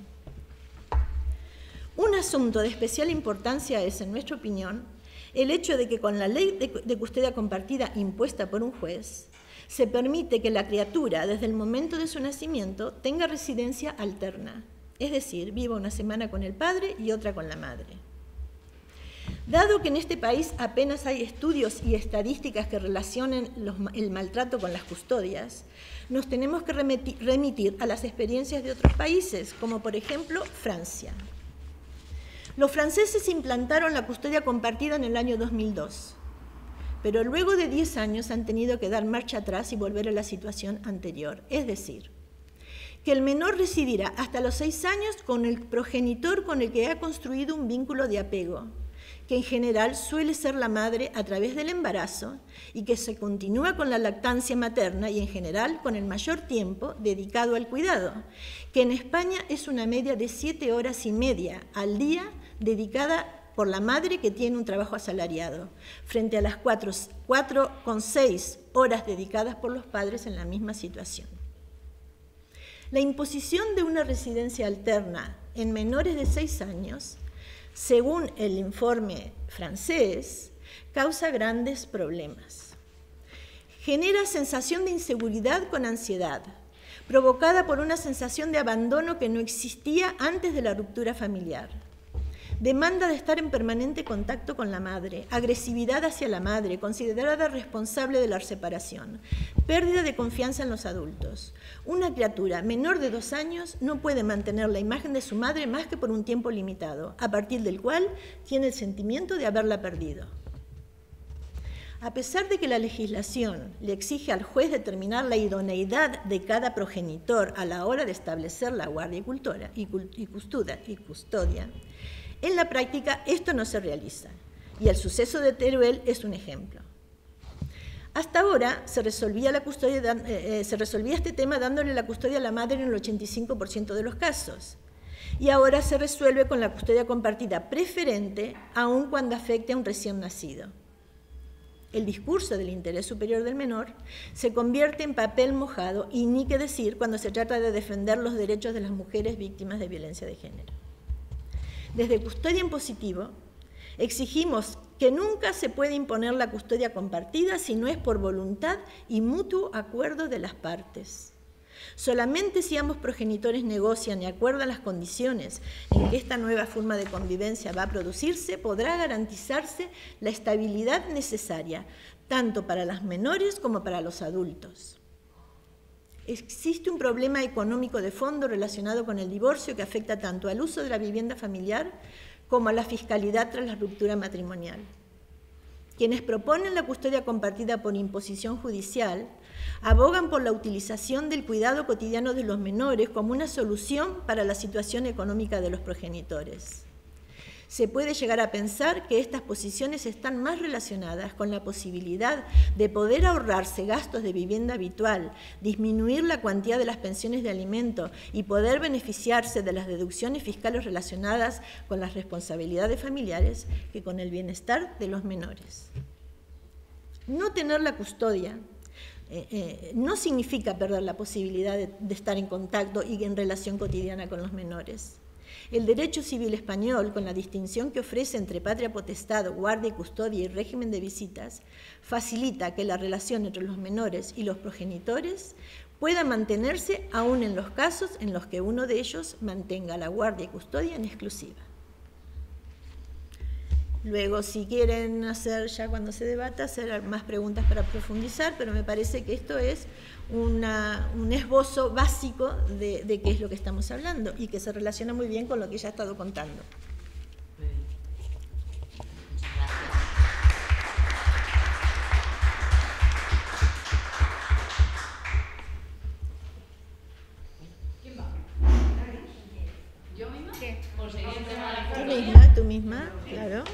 Un asunto de especial importancia es, en nuestra opinión, el hecho de que con la ley de custodia compartida impuesta por un juez, se permite que la criatura, desde el momento de su nacimiento, tenga residencia alterna, es decir, viva una semana con el padre y otra con la madre. Dado que en este país apenas hay estudios y estadísticas que relacionen el maltrato con las custodias, nos tenemos que remitir a las experiencias de otros países, como por ejemplo Francia. Los franceses implantaron la custodia compartida en el año 2002, pero luego de 10 años han tenido que dar marcha atrás y volver a la situación anterior. Es decir, que el menor residirá hasta los 6 años con el progenitor con el que ha construido un vínculo de apego, que en general suele ser la madre a través del embarazo y que se continúa con la lactancia materna y en general con el mayor tiempo dedicado al cuidado, que en España es una media de 7 horas y media al día dedicada por la madre que tiene un trabajo asalariado, frente a las 4,6 horas dedicadas por los padres en la misma situación. La imposición de una residencia alterna en menores de 6 años, según el informe francés, causa grandes problemas. Genera sensación de inseguridad con ansiedad, provocada por una sensación de abandono que no existía antes de la ruptura familiar. demanda de estar en permanente contacto con la madre, agresividad hacia la madre, considerada responsable de la separación, pérdida de confianza en los adultos. Una criatura menor de 2 años no puede mantener la imagen de su madre más que por un tiempo limitado, a partir del cual tiene el sentimiento de haberla perdido. A pesar de que la legislación le exige al juez determinar la idoneidad de cada progenitor a la hora de establecer la guardia y custodia, en la práctica esto no se realiza, y el suceso de Teruel es un ejemplo. Hasta ahora se resolvía este tema dándole la custodia a la madre en el 85% de los casos, y ahora se resuelve con la custodia compartida preferente, aun cuando afecte a un recién nacido. El discurso del interés superior del menor se convierte en papel mojado, y ni qué decir cuando se trata de defender los derechos de las mujeres víctimas de violencia de género. Desde Custodia en Positivo, exigimos que nunca se puede imponer la custodia compartida si no es por voluntad y mutuo acuerdo de las partes. Solamente si ambos progenitores negocian y acuerdan las condiciones en que esta nueva forma de convivencia va a producirse, podrá garantizarse la estabilidad necesaria, tanto para las menores como para los adultos. Existe un problema económico de fondo relacionado con el divorcio que afecta tanto al uso de la vivienda familiar como a la fiscalidad tras la ruptura matrimonial. Quienes proponen la custodia compartida por imposición judicial abogan por la utilización del cuidado cotidiano de los menores como una solución para la situación económica de los progenitores. Se puede llegar a pensar que estas posiciones están más relacionadas con la posibilidad de poder ahorrarse gastos de vivienda habitual, disminuir la cuantía de las pensiones de alimento y poder beneficiarse de las deducciones fiscales relacionadas con las responsabilidades familiares que con el bienestar de los menores. No tener la custodia no significa perder la posibilidad de estar en contacto y en relación cotidiana con los menores. El derecho civil español, con la distinción que ofrece entre patria potestad, guardia y custodia y régimen de visitas, facilita que la relación entre los menores y los progenitores pueda mantenerse aún en los casos en los que uno de ellos mantenga la guardia y custodia en exclusiva. Luego, si quieren hacer, ya cuando se debata, hacer más preguntas para profundizar, pero me parece que esto es un esbozo básico de qué es lo que estamos hablando y que se relaciona muy bien con lo que ya he estado contando.
¿Quién va? ¿Yo misma? ¿Qué? Por seguir el tema de la
custodia. Tú misma, claro.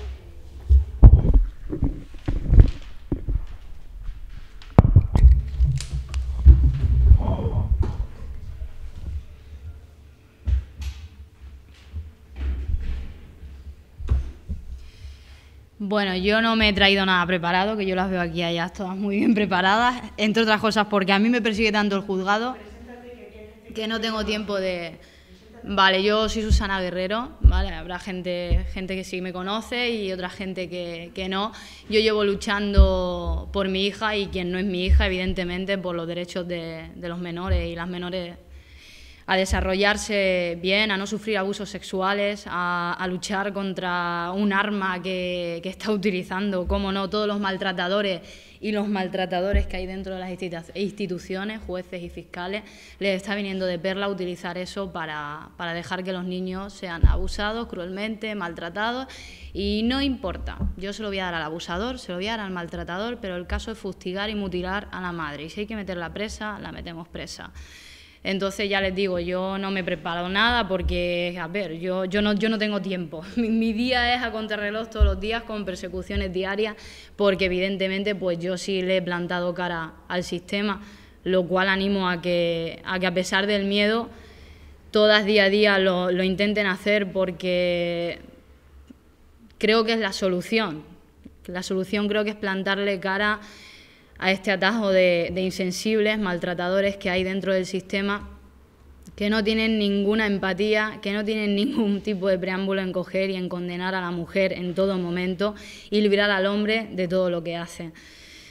Bueno, yo no me he traído nada preparado, que yo las veo aquí allá todas muy bien preparadas, entre otras cosas porque a mí me persigue tanto el juzgado que no tengo tiempo de... Vale, yo soy Susana Guerrero, ¿vale? Habrá gente que sí me conoce y otra gente que no. Yo llevo luchando por mi hija y quien no es mi hija, evidentemente, por los derechos de los menores y las menores a desarrollarse bien, a no sufrir abusos sexuales, a luchar contra un arma que está utilizando, cómo no, todos los maltratadores y los maltratadores que hay dentro de las instituciones, jueces y fiscales, les está viniendo de perla utilizar eso para dejar que los niños sean abusados cruelmente, maltratados, y no importa, yo se lo voy a dar al abusador, se lo voy a dar al maltratador, pero el caso es fustigar y mutilar a la madre, y si hay que meterla presa, la metemos presa. Entonces ya les digo, yo no me he preparado nada porque, a ver, yo no tengo tiempo. Mi día es a contrarreloj todos los días con persecuciones diarias porque evidentemente pues yo sí le he plantado cara al sistema, lo cual animo a que a pesar del miedo todas día a día lo intenten hacer porque creo que es la solución. La solución creo que es plantarle cara a este atajo de insensibles, maltratadores que hay dentro del sistema, que no tienen ninguna empatía, que no tienen ningún tipo de preámbulo en coger y en condenar a la mujer en todo momento y librar al hombre de todo lo que hace.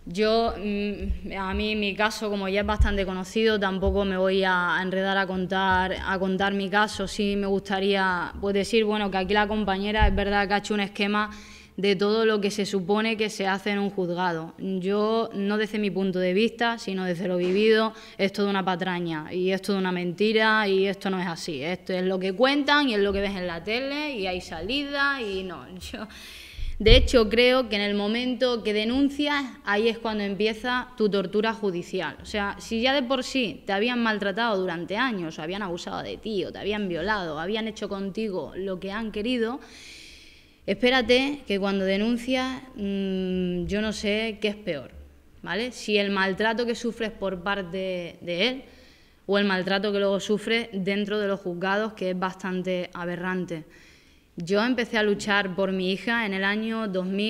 Yo, a mí mi caso, como ya es bastante conocido, tampoco me voy a enredar a contar mi caso. Sí me gustaría pues decir, bueno, que aquí la compañera es verdad que ha hecho un esquema de todo lo que se supone que se hace en un juzgado. Yo, no desde mi punto de vista, sino desde lo vivido, es toda una patraña y es toda una mentira y esto no es así. Esto es lo que cuentan y es lo que ves en la tele y hay salidas y no. De hecho, creo que en el momento que denuncias, ahí es cuando empieza tu tortura judicial. O sea, si ya de por sí te habían maltratado durante años, o habían abusado de ti, o te habían violado, o habían hecho contigo lo que han querido, espérate que cuando denuncias, yo no sé qué es peor, ¿vale? Si el maltrato que sufres por parte de él o el maltrato que luego sufres dentro de los juzgados, que es bastante aberrante. Yo empecé a luchar por mi hija en el año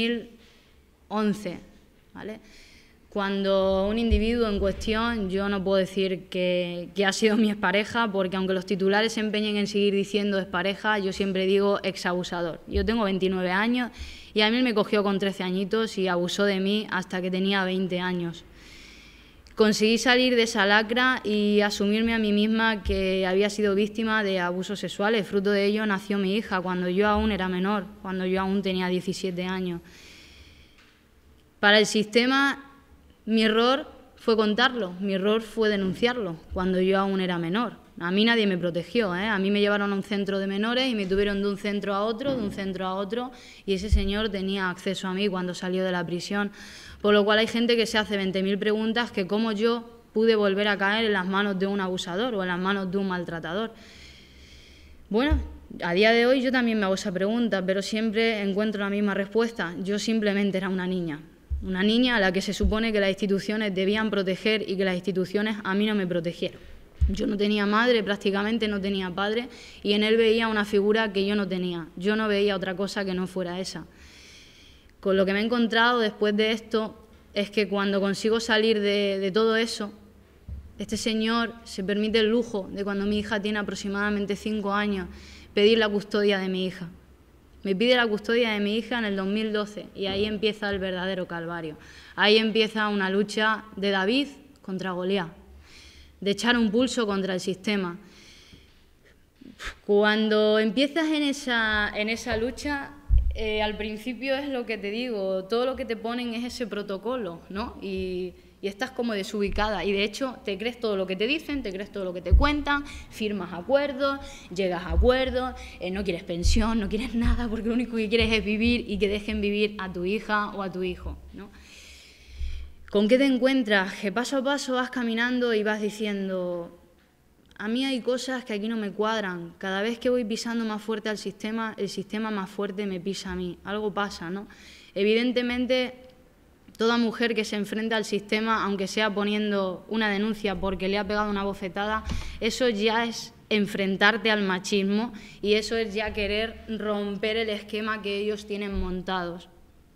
2011, ¿vale? Cuando un individuo en cuestión, yo no puedo decir que ha sido mi expareja, porque aunque los titulares se empeñen en seguir diciendo expareja, yo siempre digo exabusador. Yo tengo 29 años y a mí me cogió con 13 añitos y abusó de mí hasta que tenía 20 años. Conseguí salir de esa lacra y asumirme a mí misma que había sido víctima de abusos sexuales. Fruto de ello nació mi hija cuando yo aún era menor, cuando yo aún tenía 17 años. Para el sistema, mi error fue contarlo, mi error fue denunciarlo cuando yo aún era menor. A mí nadie me protegió, ¿eh? A mí me llevaron a un centro de menores y me tuvieron de un centro a otro, y ese señor tenía acceso a mí cuando salió de la prisión. Por lo cual hay gente que se hace 20.000 preguntas que cómo yo pude volver a caer en las manos de un abusador o en las manos de un maltratador. Bueno, a día de hoy yo también me hago esa pregunta, pero siempre encuentro la misma respuesta. Yo simplemente era una niña a la que se supone que las instituciones debían proteger y que las instituciones a mí no me protegieron. Yo no tenía madre, prácticamente no tenía padre, y en él veía una figura que yo no tenía. Yo no veía otra cosa que no fuera esa. Con lo que me he encontrado después de esto es que cuando consigo salir de todo eso, este señor se permite el lujo de, cuando mi hija tiene aproximadamente 5 años, pedir la custodia de mi hija. Me pide la custodia de mi hija en el 2012 y ahí empieza el verdadero calvario. Ahí empieza una lucha de David contra Goliat, de echar un pulso contra el sistema. Cuando empiezas en esa lucha, al principio es lo que te digo, todo lo que te ponen es ese protocolo, ¿no? Y estás como desubicada y de hecho te crees todo lo que te dicen, te crees todo lo que te cuentan, firmas acuerdos, llegas a acuerdos, no quieres pensión, no quieres nada porque lo único que quieres es vivir y que dejen vivir a tu hija o a tu hijo, ¿no? ¿Con qué te encuentras? Que paso a paso vas caminando y vas diciendo, a mí hay cosas que aquí no me cuadran. Cada vez que voy pisando más fuerte al sistema, el sistema más fuerte me pisa a mí. Algo pasa, ¿no? Evidentemente, toda mujer que se enfrenta al sistema, aunque sea poniendo una denuncia porque le ha pegado una bofetada, eso ya es enfrentarte al machismo y eso es ya querer romper el esquema que ellos tienen montados.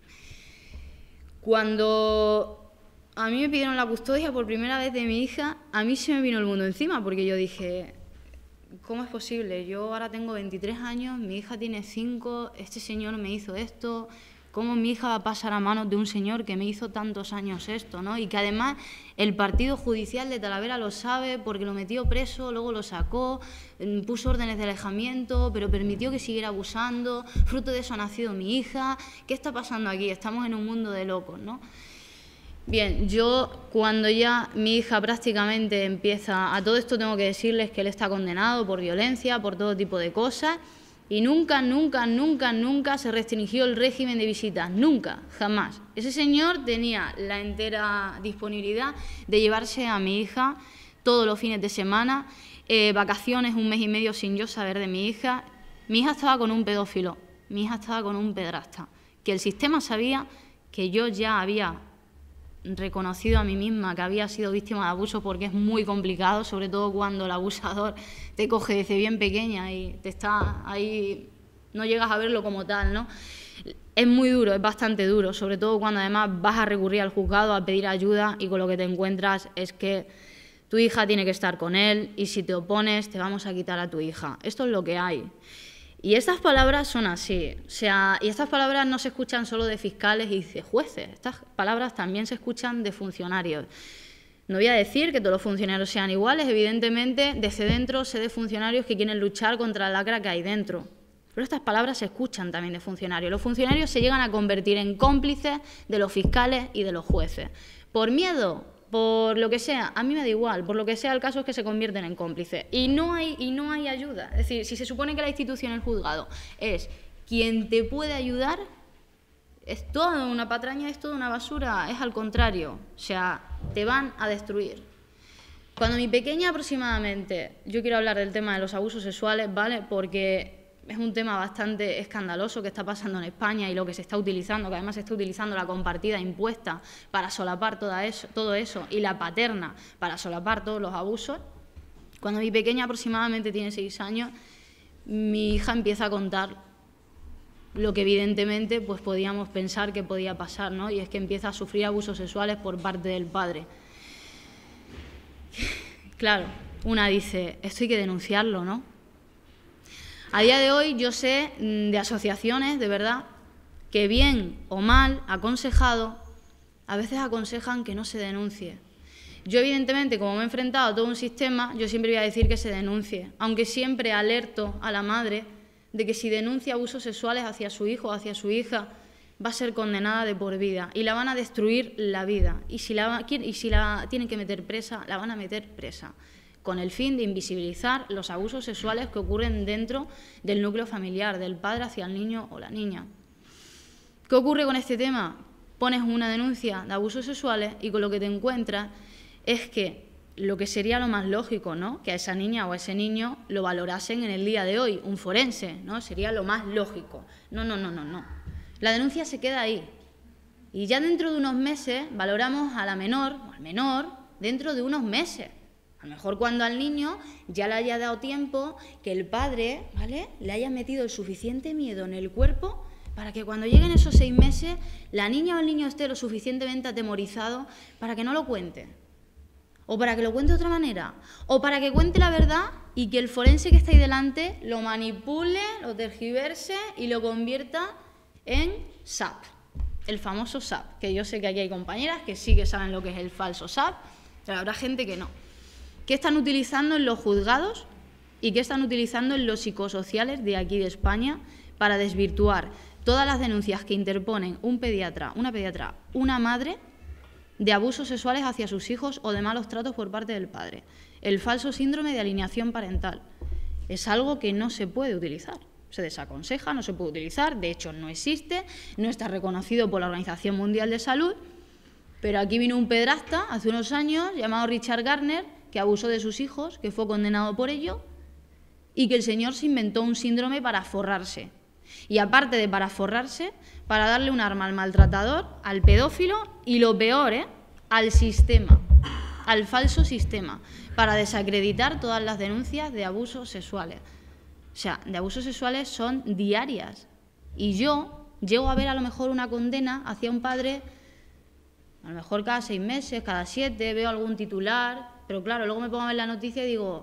Cuando a mí me pidieron la custodia por primera vez de mi hija, a mí se me vino el mundo encima, porque yo dije, ¿cómo es posible? Yo ahora tengo 23 años, mi hija tiene 5, este señor me hizo esto, ¿cómo mi hija va a pasar a manos de un señor que me hizo tantos años esto, ¿no? Y que además el partido judicial de Talavera lo sabe porque lo metió preso, luego lo sacó, puso órdenes de alejamiento, pero permitió que siguiera abusando, fruto de eso ha nacido mi hija. ¿Qué está pasando aquí? Estamos en un mundo de locos, ¿no? Bien, yo cuando ya mi hija prácticamente empieza a todo esto, tengo que decirles que él está condenado por violencia, por todo tipo de cosas, y nunca se restringió el régimen de visitas, nunca, jamás. Ese señor tenía la entera disponibilidad de llevarse a mi hija todos los fines de semana, vacaciones 1 mes y medio sin yo saber de mi hija. Mi hija estaba con un pedófilo, mi hija estaba con un pedrasta, que el sistema sabía que yo ya había reconocido a mí misma que había sido víctima de abuso, porque es muy complicado, sobre todo cuando el abusador te coge desde bien pequeña y te está ahí, no llegas a verlo como tal, ¿no? Es muy duro, es bastante duro, sobre todo cuando además vas a recurrir al juzgado a pedir ayuda y con lo que te encuentras es que tu hija tiene que estar con él y si te opones te vamos a quitar a tu hija. Esto es lo que hay. Y estas palabras son así, o sea, y estas palabras no se escuchan solo de fiscales y de jueces, estas palabras también se escuchan de funcionarios. No voy a decir que todos los funcionarios sean iguales, evidentemente, desde dentro sé de funcionarios que quieren luchar contra la lacra que hay dentro. Pero estas palabras se escuchan también de funcionarios. Los funcionarios se llegan a convertir en cómplices de los fiscales y de los jueces. Por miedo, por lo que sea, a mí me da igual, por lo que sea el caso es que se convierten en cómplices. Y no hay ayuda. Es decir, si se supone que la institución, el juzgado, es quien te puede ayudar, es toda una patraña, es toda una basura, es al contrario. O sea, te van a destruir. Cuando mi pequeña aproximadamente, yo quiero hablar del tema de los abusos sexuales, ¿vale? Porque es un tema bastante escandaloso que está pasando en España y lo que se está utilizando, que además se está utilizando la compartida impuesta para solapar todo eso y la paterna para solapar todos los abusos. Cuando mi pequeña aproximadamente tiene 6 años, mi hija empieza a contar lo que evidentemente pues podíamos pensar que podía pasar, ¿no? Y es que empieza a sufrir abusos sexuales por parte del padre. Claro, una dice, esto hay que denunciarlo, ¿no? A día de hoy yo sé de asociaciones, de verdad, que bien o mal aconsejado, a veces aconsejan que no se denuncie. Yo evidentemente, como me he enfrentado a todo un sistema, yo siempre voy a decir que se denuncie, aunque siempre alerto a la madre de que si denuncia abusos sexuales hacia su hijo o hacia su hija, va a ser condenada de por vida y la van a destruir la vida. Y si la tienen que meter presa, la van a meter presa, con el fin de invisibilizar los abusos sexuales que ocurren dentro del núcleo familiar, del padre hacia el niño o la niña. ¿Qué ocurre con este tema? Pones una denuncia de abusos sexuales y con lo que te encuentras es que lo que sería lo más lógico, ¿no? Que a esa niña o a ese niño lo valorasen en el día de hoy, un forense, ¿no? Sería lo más lógico. No. La denuncia se queda ahí. Y ya dentro de unos meses valoramos a la menor o al menor dentro de unos meses. A lo mejor cuando al niño ya le haya dado tiempo que el padre, ¿vale?, le haya metido el suficiente miedo en el cuerpo para que cuando lleguen esos 6 meses la niña o el niño esté lo suficientemente atemorizado para que no lo cuente. O para que lo cuente de otra manera. O para que cuente la verdad y que el forense que está ahí delante lo manipule, lo tergiverse y lo convierta en SAP. El famoso SAP. Que yo sé que aquí hay compañeras que sí que saben lo que es el falso SAP, pero habrá gente que no. ¿Qué están utilizando en los juzgados y qué están utilizando en los psicosociales de aquí de España para desvirtuar todas las denuncias que interponen un pediatra, una madre de abusos sexuales hacia sus hijos o de malos tratos por parte del padre? El falso síndrome de alienación parental. Es algo que no se puede utilizar. Se desaconseja, no se puede utilizar, de hecho no existe, no está reconocido por la Organización Mundial de Salud, pero aquí vino un pedrasta hace unos años llamado Richard Gardner, que abusó de sus hijos, que fue condenado por ello, y que el señor se inventó un síndrome para forrarse. Y aparte de para forrarse, para darle un arma al maltratador, al pedófilo y lo peor, al sistema, al falso sistema, para desacreditar todas las denuncias de abusos sexuales. O sea, de abusos sexuales son diarias. Y yo llego a ver a lo mejor una condena hacia un padre, a lo mejor cada 6 meses, cada 7, veo algún titular, pero claro, luego me pongo a ver la noticia y digo,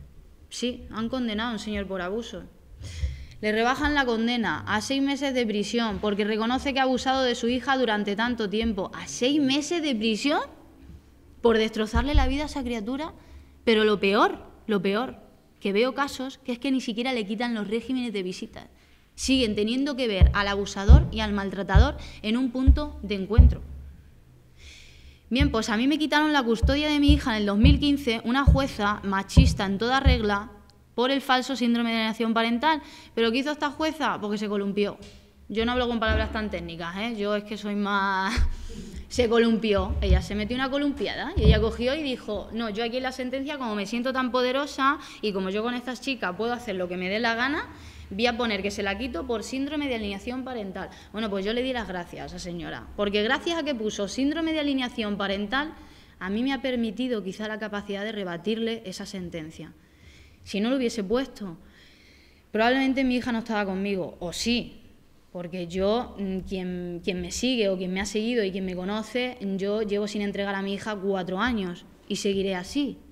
sí, han condenado a un señor por abuso. Le rebajan la condena a 6 meses de prisión porque reconoce que ha abusado de su hija durante tanto tiempo. ¿A 6 meses de prisión? Por destrozarle la vida a esa criatura. Pero lo peor, que veo casos que es que ni siquiera le quitan los regímenes de visitas. Siguen teniendo que ver al abusador y al maltratador en un punto de encuentro. Bien, pues a mí me quitaron la custodia de mi hija en el 2015, una jueza machista en toda regla, por el falso síndrome de alienación parental. ¿Pero qué hizo esta jueza? Porque se columpió. Yo no hablo con palabras tan técnicas, yo es que soy más... Se columpió, ella se metió una columpiada y ella cogió y dijo, no, yo aquí en la sentencia, como me siento tan poderosa y como yo con estas chicas puedo hacer lo que me dé la gana, voy a poner que se la quito por síndrome de alienación parental. Bueno, pues yo le di las gracias a esa señora, porque gracias a que puso síndrome de alienación parental, a mí me ha permitido quizá la capacidad de rebatirle esa sentencia. Si no lo hubiese puesto, probablemente mi hija no estaba conmigo, o sí, porque yo, quien me sigue o quien me ha seguido y quien me conoce, yo llevo sin entregar a mi hija 4 años y seguiré así.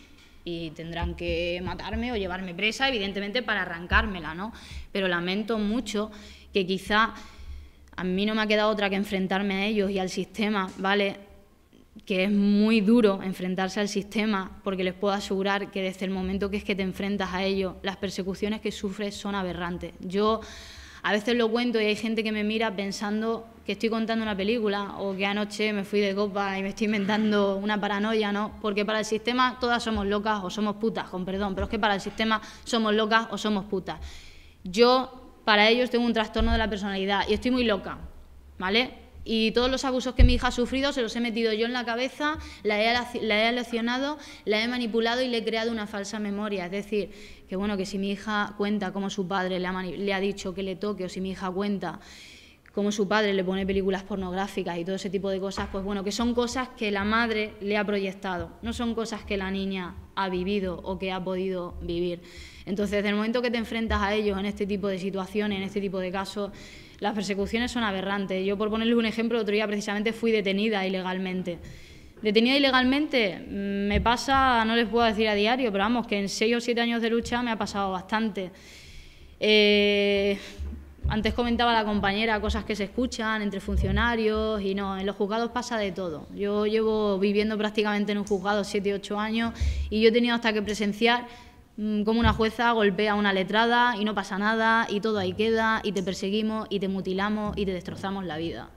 y tendrán que matarme o llevarme presa, evidentemente, para arrancármela, ¿no? Pero lamento mucho que quizá a mí no me ha quedado otra que enfrentarme a ellos y al sistema, ¿vale? Que es muy duro enfrentarse al sistema, porque les puedo asegurar que desde el momento que es que te enfrentas a ellos, las persecuciones que sufres son aberrantes. Yo a veces lo cuento y hay gente que me mira pensando que estoy contando una película o que anoche me fui de copa y me estoy inventando una paranoia, ¿no? Porque para el sistema todas somos locas o somos putas, con perdón, pero es que para el sistema somos locas o somos putas. Yo, para ellos, tengo un trastorno de la personalidad y estoy muy loca, ¿vale? Y todos los abusos que mi hija ha sufrido se los he metido yo en la cabeza, la he aleccionado, la he manipulado y le he creado una falsa memoria. Es decir, que bueno, que si mi hija cuenta cómo su padre le ha dicho que le toque, o si mi hija cuenta cómo su padre le pone películas pornográficas y todo ese tipo de cosas, pues bueno, que son cosas que la madre le ha proyectado, no son cosas que la niña ha vivido o que ha podido vivir. Entonces, desde el momento que te enfrentas a ellos en este tipo de situaciones, en este tipo de casos, las persecuciones son aberrantes. Yo, por ponerles un ejemplo, el otro día precisamente fui detenida ilegalmente. Detenida ilegalmente me pasa, no les puedo decir a diario, pero vamos, que en 6 o 7 años de lucha me ha pasado bastante. Antes comentaba la compañera cosas que se escuchan entre funcionarios y no, en los juzgados pasa de todo. Yo llevo viviendo prácticamente en un juzgado 7 o 8 años y yo he tenido hasta que presenciar como una jueza golpea a una letrada y no pasa nada y todo ahí queda y te perseguimos y te mutilamos y te destrozamos la vida.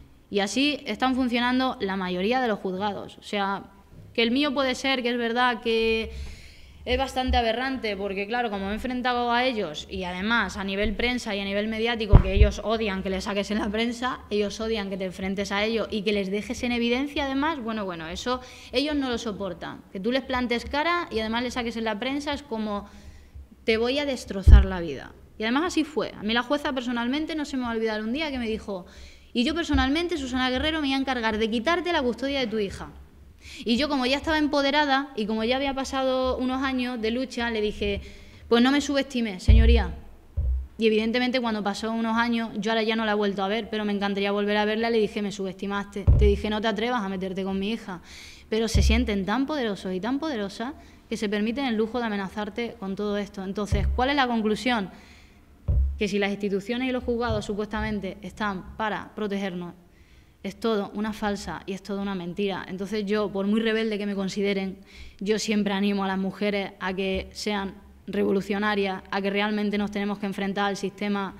Y así están funcionando la mayoría de los juzgados. O sea, que el mío puede ser, que es verdad que es bastante aberrante, porque claro, como me he enfrentado a ellos y además a nivel prensa y a nivel mediático, que ellos odian que les saques en la prensa, ellos odian que te enfrentes a ellos y que les dejes en evidencia además, bueno, eso ellos no lo soportan. Que tú les plantes cara y además les saques en la prensa es como te voy a destrozar la vida. Y además así fue. A mí la jueza personalmente no se me va a olvidar un día que me dijo, y yo personalmente, Susana Guerrero, me voy a encargar de quitarte la custodia de tu hija. Y yo, como ya estaba empoderada y como ya había pasado unos años de lucha, le dije, pues no me subestime, señoría. Y evidentemente cuando pasó unos años, yo ahora ya no la he vuelto a ver, pero me encantaría volver a verla, le dije, me subestimaste. Te dije, no te atrevas a meterte con mi hija. Pero se sienten tan poderosos y tan poderosas que se permiten el lujo de amenazarte con todo esto. Entonces, ¿cuál es la conclusión? Que si las instituciones y los juzgados supuestamente están para protegernos, es todo una falsa y es todo una mentira. Entonces yo, por muy rebelde que me consideren, yo siempre animo a las mujeres a que sean revolucionarias, a que realmente nos tenemos que enfrentar al sistema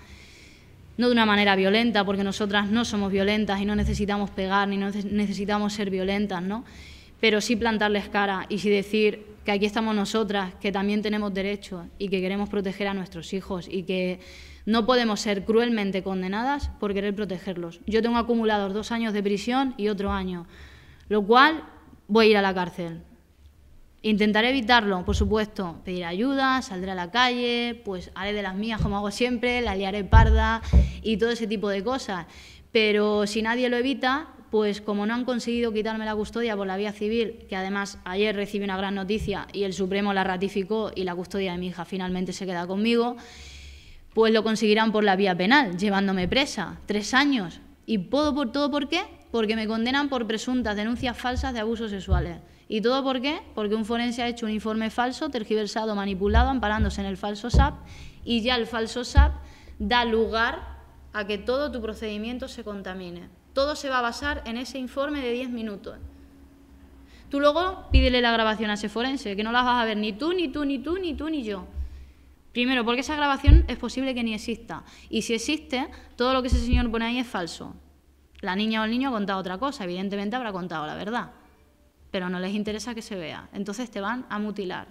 no de una manera violenta, porque nosotras no somos violentas y no necesitamos pegar ni no necesitamos ser violentas, ¿no? Pero sí plantarles cara y sí decir que aquí estamos nosotras, que también tenemos derechos y que queremos proteger a nuestros hijos y que no podemos ser cruelmente condenadas por querer protegerlos. Yo tengo acumulados 2 años de prisión y otro año, lo cual voy a ir a la cárcel. Intentaré evitarlo, por supuesto, pedir ayuda, saldré a la calle, pues haré de las mías como hago siempre, la liaré parda y todo ese tipo de cosas. Pero si nadie lo evita, pues como no han conseguido quitarme la custodia por la vía civil, que además ayer recibí una gran noticia y el Supremo la ratificó y la custodia de mi hija finalmente se queda conmigo, pues lo conseguirán por la vía penal, llevándome presa 3 años. ¿Y todo por qué? Porque me condenan por presuntas denuncias falsas de abusos sexuales. ¿Y todo por qué? Porque un forense ha hecho un informe falso, tergiversado, manipulado, amparándose en el falso SAP, y ya el falso SAP da lugar a que todo tu procedimiento se contamine. Todo se va a basar en ese informe de 10 minutos. Tú luego pídele la grabación a ese forense, que no la vas a ver ni tú, ni tú, ni tú, ni tú, ni yo. Primero, porque esa grabación es posible que ni exista. Y si existe, todo lo que ese señor pone ahí es falso. La niña o el niño ha contado otra cosa, evidentemente habrá contado la verdad. Pero no les interesa que se vea. Entonces te van a mutilar.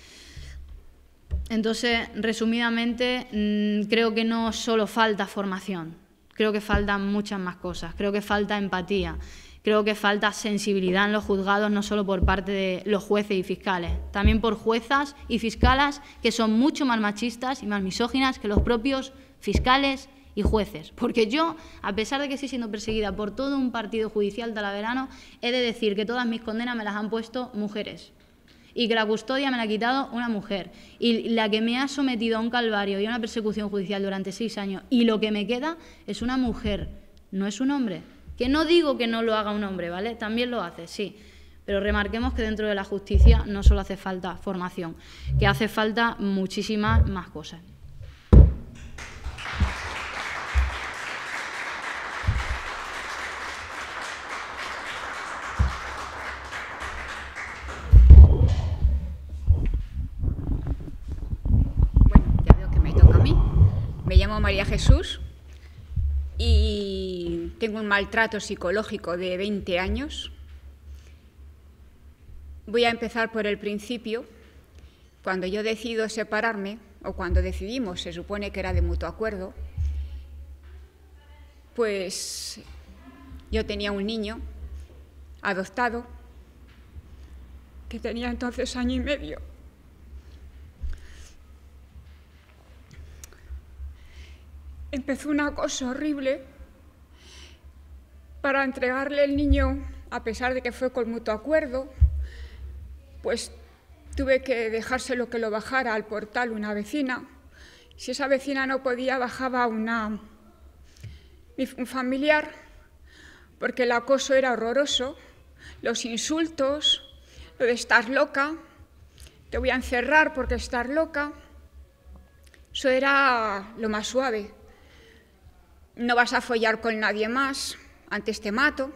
Entonces, resumidamente, creo que no solo falta formación. Creo que faltan muchas más cosas. Creo que falta empatía. Creo que falta sensibilidad en los juzgados, no solo por parte de los jueces y fiscales, también por juezas y fiscalas que son mucho más machistas y más misóginas que los propios fiscales y jueces. Porque yo, a pesar de que estoy siendo perseguida por todo un partido judicial talaverano, he de decir que todas mis condenas me las han puesto mujeres y que la custodia me la ha quitado una mujer. Y la que me ha sometido a un calvario y a una persecución judicial durante 6 años y lo que me queda es una mujer, no es un hombre. Que no digo que no lo haga un hombre, ¿vale? También lo hace, sí. Pero remarquemos que dentro de la justicia no solo hace falta formación, que hace falta muchísimas más cosas.
Me llamo María Jesús y tengo un maltrato psicológico de 20 años. Voy a empezar por el principio. Cuando yo decido separarme, o cuando decidimos, se supone que era de mutuo acuerdo, pues yo tenía un niño adoptado que tenía entonces 1 año y medio. Empezó una cosa horrible para entregarle el niño, a pesar de que fue con mutuo acuerdo, pues tuve que dejárselo que lo bajara al portal una vecina. Si esa vecina no podía, bajaba un familiar, porque el acoso era horroroso, los insultos, lo de estar loca, te voy a encerrar porque estás loca, eso era lo más suave. No vas a follar con nadie más, antes te mato.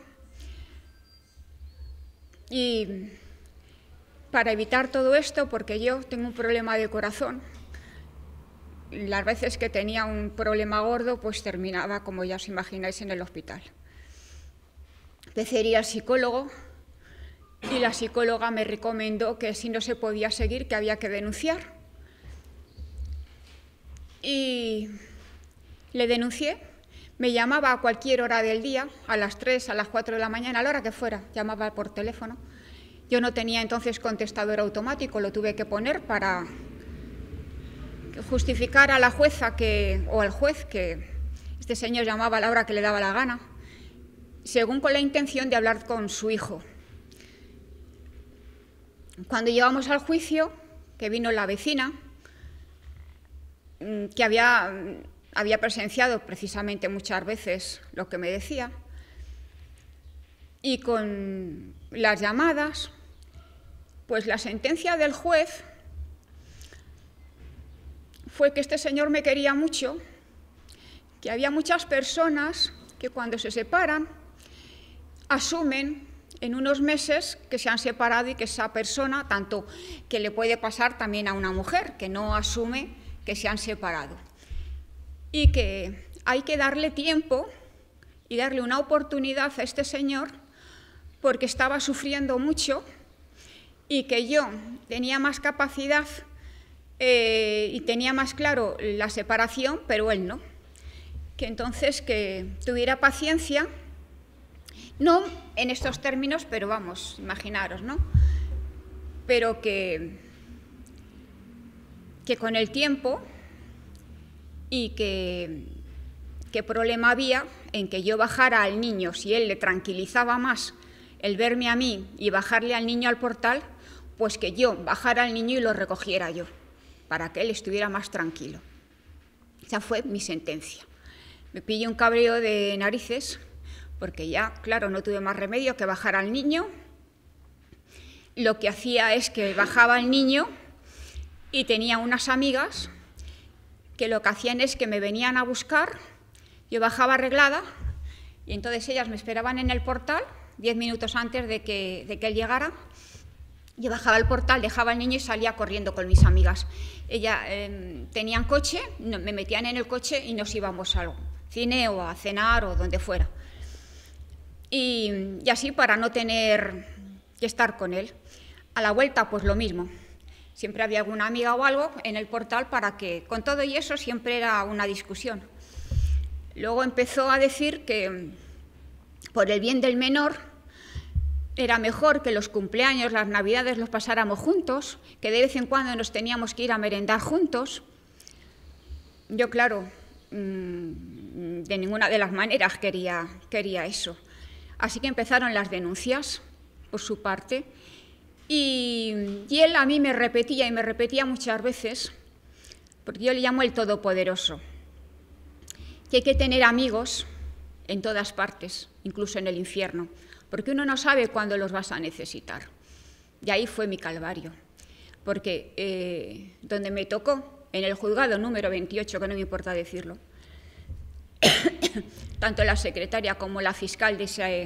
Y para evitar todo esto, porque yo tengo un problema de corazón, las veces que tenía un problema gordo, pues terminaba, como ya os imagináis, en el hospital. Empecé a ir al psicólogo y la psicóloga me recomendó que si no se podía seguir, que había que denunciar. Y le denuncié. Me llamaba a cualquier hora del día, a las 3, a las 4 de la mañana, a la hora que fuera, llamaba por teléfono. Yo no tenía entonces contestador automático, lo tuve que poner para justificar a la jueza o al juez que este señor llamaba a la hora que le daba la gana, según con la intención de hablar con su hijo. Cuando llegamos al juicio, que vino la vecina, que había presenciado precisamente muchas veces lo que me decía, y con las llamadas, pues la sentencia del juez fue que este señor me quería mucho, que había muchas personas que cuando se separan asumen en unos meses que se han separado y que esa persona, tanto que le puede pasar también a una mujer, que no asume que se han separado. Y que hay que darle tiempo y darle una oportunidad a este señor porque estaba sufriendo mucho y que yo tenía más capacidad y tenía más claro la separación, pero él no. Que entonces que tuviera paciencia, no en estos términos, pero vamos, imaginaros, ¿no? Pero que con el tiempo y qué problema había en que yo bajara al niño, si él le tranquilizaba más el verme a mí y bajarle al niño al portal, pues que yo bajara al niño y lo recogiera yo, para que él estuviera más tranquilo. Esa fue mi sentencia. Me pillé un cabreo de narices, porque ya, claro, no tuve más remedio que bajar al niño. Lo que hacía es que bajaba al niño y tenía unas amigas que lo que hacían es que me venían a buscar, yo bajaba arreglada y entonces ellas me esperaban en el portal 10 minutos antes de que él llegara. Yo bajaba al portal, dejaba al niño y salía corriendo con mis amigas. Ellas tenían coche, me metían en el coche y nos íbamos al cine o a cenar o donde fuera. Y así para no tener que estar con él. A la vuelta pues lo mismo. Siempre había alguna amiga o algo en el portal para que, con todo y eso, siempre era una discusión. Luego empezó a decir que, por el bien del menor, era mejor que los cumpleaños, las navidades los pasáramos juntos, que de vez en cuando nos teníamos que ir a merendar juntos. Yo, claro, de ninguna de las maneras quería eso. Así que empezaron las denuncias por su parte. Y él a mí me repetía y me repetía muchas veces, porque yo le llamo el Todopoderoso, que hay que tener amigos en todas partes, incluso en el infierno, porque uno no sabe cuándo los vas a necesitar. Y ahí fue mi calvario, porque donde me tocó, en el juzgado número 28, que no me importa decirlo, tanto la secretaria como la fiscal de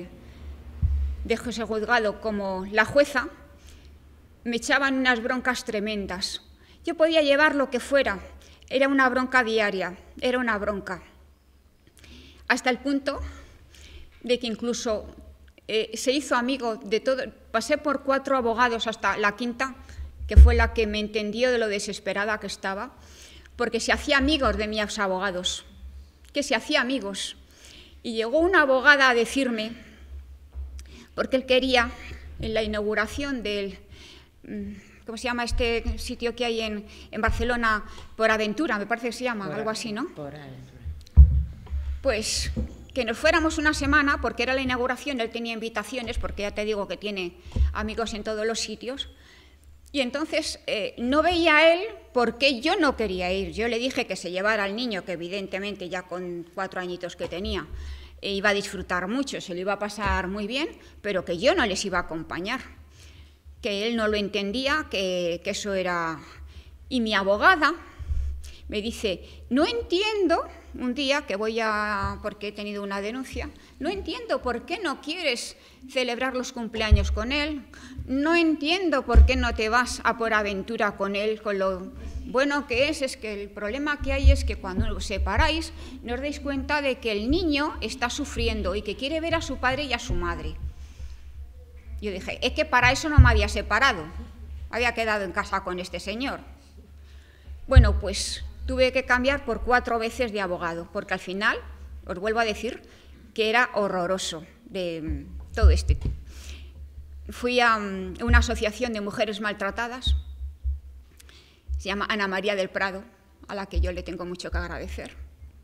ese juzgado como la jueza me echaban unas broncas tremendas. Yo podía llevar lo que fuera, era una bronca diaria, era una bronca. Hasta el punto de que incluso se hizo amigo de todo. Pasé por 4 abogados hasta la quinta, que fue la que me entendió de lo desesperada que estaba, porque se hacía amigos de mis abogados, que se hacía amigos. Y llegó una abogada a decirme, porque él quería, en la inauguración del, ¿cómo se llama este sitio que hay en Barcelona? Por Aventura, me parece que se llama, algo así, ¿no?
Por Aventura.
Pues que nos fuéramos una semana, porque era la inauguración, él tenía invitaciones, porque ya te digo que tiene amigos en todos los sitios. Y entonces no veía a él porque yo no quería ir. Yo le dije que se llevara al niño, que evidentemente ya con 4 añitos que tenía, iba a disfrutar mucho, se lo iba a pasar muy bien, pero que yo no les iba a acompañar, que él no lo entendía, que eso era... Y mi abogada me dice, no entiendo, un día que porque he tenido una denuncia, no entiendo por qué no quieres celebrar los cumpleaños con él, no entiendo por qué no te vas a por aventura con él, con lo bueno que es que el problema que hay es que cuando os separáis no os dais cuenta de que el niño está sufriendo y que quiere ver a su padre y a su madre. Yo dije, es que para eso no me había separado, había quedado en casa con este señor. Bueno, pues tuve que cambiar por 4 veces de abogado, porque al final, os vuelvo a decir, que era horroroso de todo este. Fui a una asociación de mujeres maltratadas, se llama Ana María del Prado, a la que yo le tengo mucho que agradecer.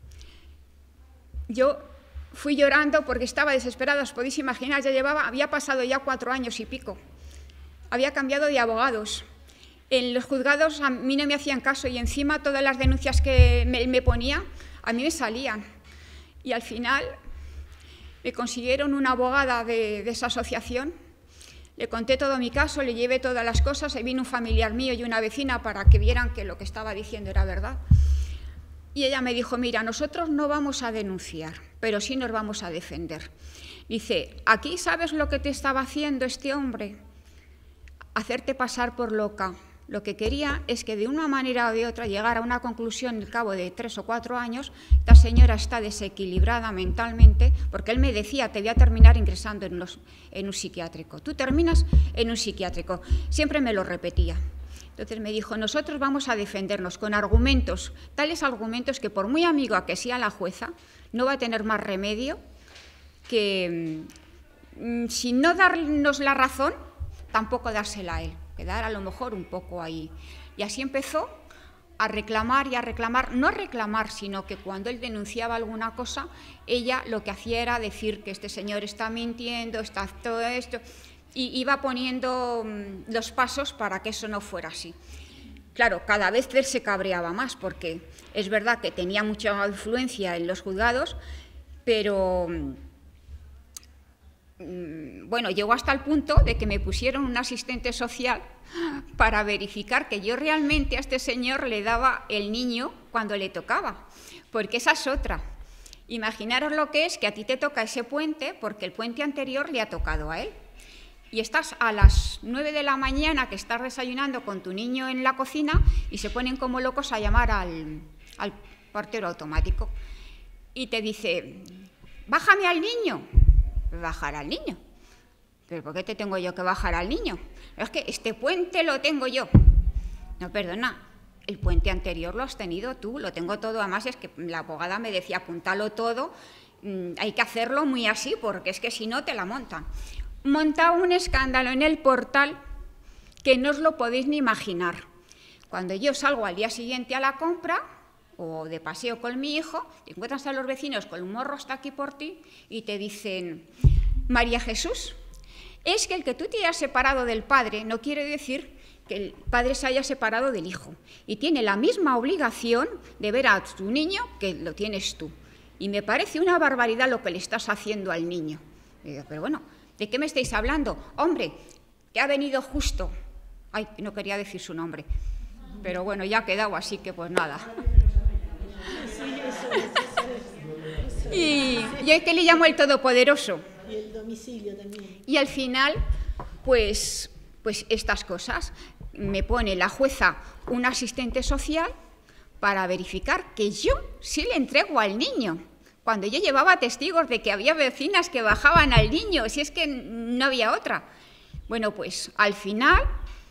Yo fui llorando porque estaba desesperada, os podéis imaginar, había pasado ya 4 años y pico, había cambiado de abogados. En los juzgados a mí no me hacían caso y encima todas las denuncias que me ponía a mí me salían. Y al final me consiguieron una abogada de esa asociación, le conté todo mi caso, le llevé todas las cosas, y vino un familiar mío y una vecina para que vieran que lo que estaba diciendo era verdad. Y ella me dijo, mira, nosotros no vamos a denunciar, pero sí nos vamos a defender. Dice, aquí ¿sabes lo que te estaba haciendo este hombre? Hacerte pasar por loca. Lo que quería es que de una manera o de otra llegara a una conclusión al cabo de 3 o 4 años, esta señora está desequilibrada mentalmente, porque él me decía, te voy a terminar ingresando en un psiquiátrico. Tú terminas en un psiquiátrico. Siempre me lo repetía. Entonces me dijo, nosotros vamos a defendernos con argumentos, tales argumentos que por muy amiga que sea la jueza, no va a tener más remedio que, si no darnos la razón, tampoco dársela a él. Quedar a lo mejor un poco ahí. Y así empezó a reclamar y a reclamar, no a reclamar, sino que cuando él denunciaba alguna cosa, ella lo que hacía era decir que este señor está mintiendo, está todo esto, y iba poniendo los pasos para que eso no fuera así. Claro, cada vez él se cabreaba más, porque es verdad que tenía mucha influencia en los juzgados, pero... bueno, llegó hasta el punto de que me pusieron un asistente social para verificar que yo realmente a este señor le daba el niño cuando le tocaba, porque esa es otra. Imaginaros lo que es que a ti te toca ese puente porque el puente anterior le ha tocado a él. Y estás a las 9 de la mañana que estás desayunando con tu niño en la cocina y se ponen como locos a llamar al portero automático y te dice, bájame al niño. Bajar al niño. ¿Pero por qué te tengo yo que bajar al niño? Es que este puente lo tengo yo. No, perdona, el puente anterior lo has tenido tú, lo tengo todo. Además es que la abogada me decía, apúntalo todo, hay que hacerlo muy así, porque es que si no te la montan. Monta un escándalo en el portal que no os lo podéis ni imaginar. Cuando yo salgo al día siguiente a la compra, o de paseo con mi hijo, te encuentras a los vecinos con un morro hasta aquí por ti y te dicen, María Jesús, es que el que tú te hayas separado del padre no quiere decir que el padre se haya separado del hijo y tiene la misma obligación de ver a tu niño que lo tienes tú. Y me parece una barbaridad lo que le estás haciendo al niño. Y digo, pero bueno, ¿De qué me estáis hablando? Hombre, que ha venido justo. Ay, no quería decir su nombre, pero bueno, ya ha quedado, así que pues nada. Y yo que le llamo el Todopoderoso.
Y el domicilio también.
Y al final, pues estas cosas. Me pone la jueza un asistente social para verificar que yo sí le entrego al niño. Cuando yo llevaba testigos de que había vecinas que bajaban al niño, si es que no había otra. Bueno, pues al final,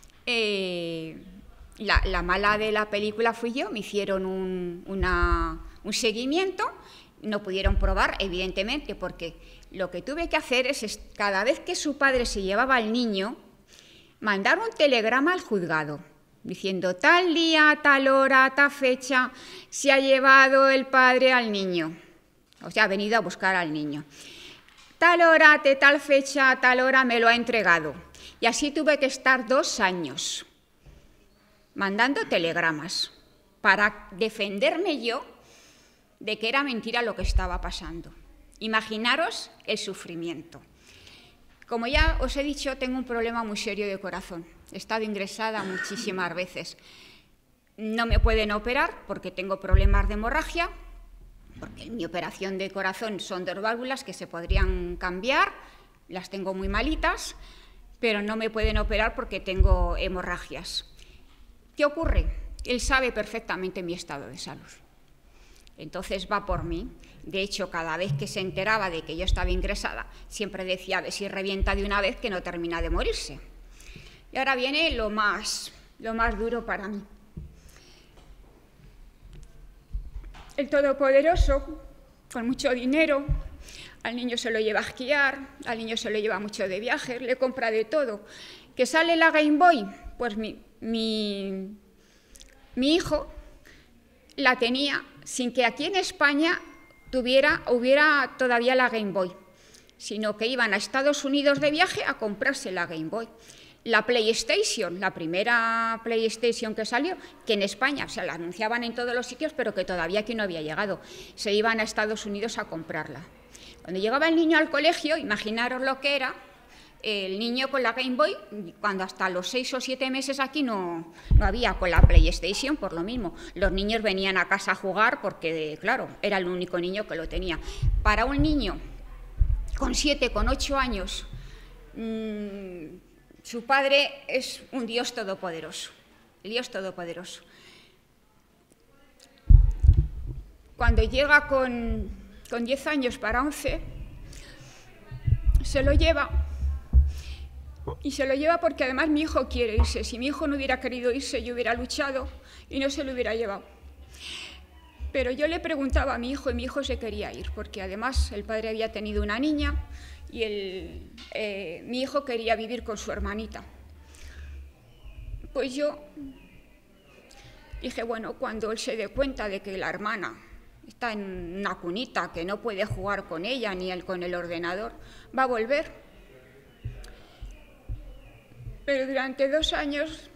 la mala de la película fui yo, me hicieron un seguimiento, no pudieron probar, evidentemente, porque lo que tuve que hacer es, cada vez que su padre se llevaba al niño, mandar un telegrama al juzgado, diciendo tal día, tal hora, tal fecha, se ha llevado el padre al niño. O sea, ha venido a buscar al niño. Tal hora, de tal fecha, tal hora me lo ha entregado. Y así tuve que estar 2 años mandando telegramas para defenderme yo de que era mentira lo que estaba pasando. Imaginaros el sufrimiento. Como ya os he dicho, tengo un problema muy serio de corazón. He estado ingresada muchísimas veces. No me pueden operar porque tengo problemas de hemorragia, porque en mi operación de corazón son 2 válvulas que se podrían cambiar, las tengo muy malitas, pero no me pueden operar porque tengo hemorragias. ¿Qué ocurre? Él sabe perfectamente mi estado de salud. Entonces va por mí. De hecho, cada vez que se enteraba de que yo estaba ingresada, siempre decía, a ver si revienta de una vez que no termina de morirse. Y ahora viene lo más duro para mí. El Todopoderoso, con mucho dinero, al niño se lo lleva a esquiar, al niño se lo lleva mucho de viaje, le compra de todo. ¿Que sale la Game Boy? Pues mi hijo la tenía sin que aquí en España hubiera todavía la Game Boy, sino que iban a Estados Unidos de viaje a comprarse la Game Boy. La PlayStation, la primera PlayStation que salió, que en España, o sea, la anunciaban en todos los sitios, pero que todavía aquí no había llegado. Se iban a Estados Unidos a comprarla. Cuando llegaba el niño al colegio, imaginaros lo que era el niño con la Game Boy, cuando hasta los 6 o 7 meses aquí no había con la PlayStation, por lo mismo. Los niños venían a casa a jugar porque, claro, era el único niño que lo tenía. Para un niño con 7, con 8 años, su padre es un Dios todopoderoso, el Dios todopoderoso. Cuando llega con 10 años para 11, se lo lleva. Y se lo lleva porque además mi hijo quiere irse. Si mi hijo no hubiera querido irse, yo hubiera luchado y no se lo hubiera llevado. Pero yo le preguntaba a mi hijo y mi hijo se quería ir, porque además el padre había tenido una niña y mi hijo quería vivir con su hermanita. Pues yo dije, bueno, cuando él se dé cuenta de que la hermana está en una cunita, que no puede jugar con ella ni él con el ordenador, va a volver. Pero durante 2 años,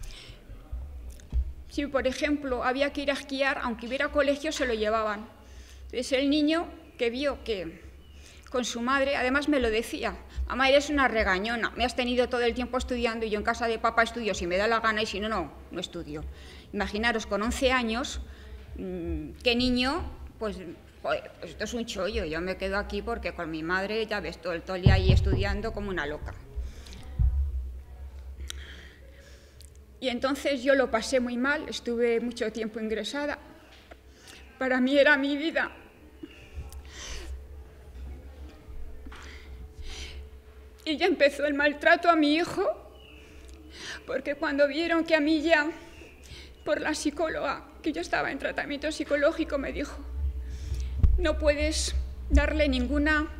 si por ejemplo había que ir a esquiar, aunque hubiera colegio, se lo llevaban. Entonces el niño que vio que con su madre, además me lo decía, mamá, eres una regañona, me has tenido todo el tiempo estudiando y yo en casa de papá estudio si me da la gana y si no, no estudio. Imaginaros, con 11 años, qué niño, pues esto es un chollo, yo me quedo aquí porque con mi madre, ya ves, todo el día ahí estudiando como una loca. Y entonces yo lo pasé muy mal, estuve mucho tiempo ingresada. Para mí era mi vida. Y ya empezó el maltrato a mi hijo, porque cuando vieron que a mí ya, por la psicóloga, que yo estaba en tratamiento psicológico, me dijo, no puedes darle ninguna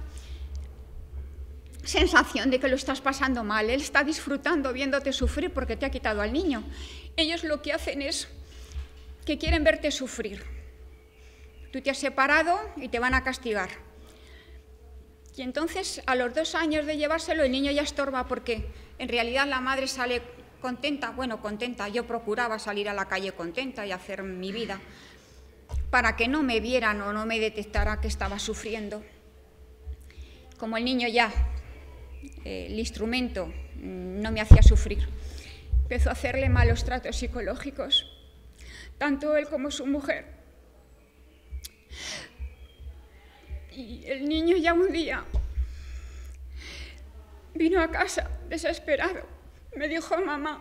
sensación de que lo estás pasando mal, él está disfrutando viéndote sufrir porque te ha quitado al niño. Ellos lo que hacen es que quieren verte sufrir. Tú te has separado y te van a castigar. Y entonces, a los 2 años de llevárselo, el niño ya estorba porque en realidad la madre sale contenta, bueno, contenta, yo procuraba salir a la calle contenta y hacer mi vida para que no me vieran o no me detectara que estaba sufriendo. Como el niño ya el instrumento no me hacía sufrir. Empezó a hacerle malos tratos psicológicos, tanto él como su mujer. Y el niño ya un día vino a casa desesperado. Me dijo: mamá,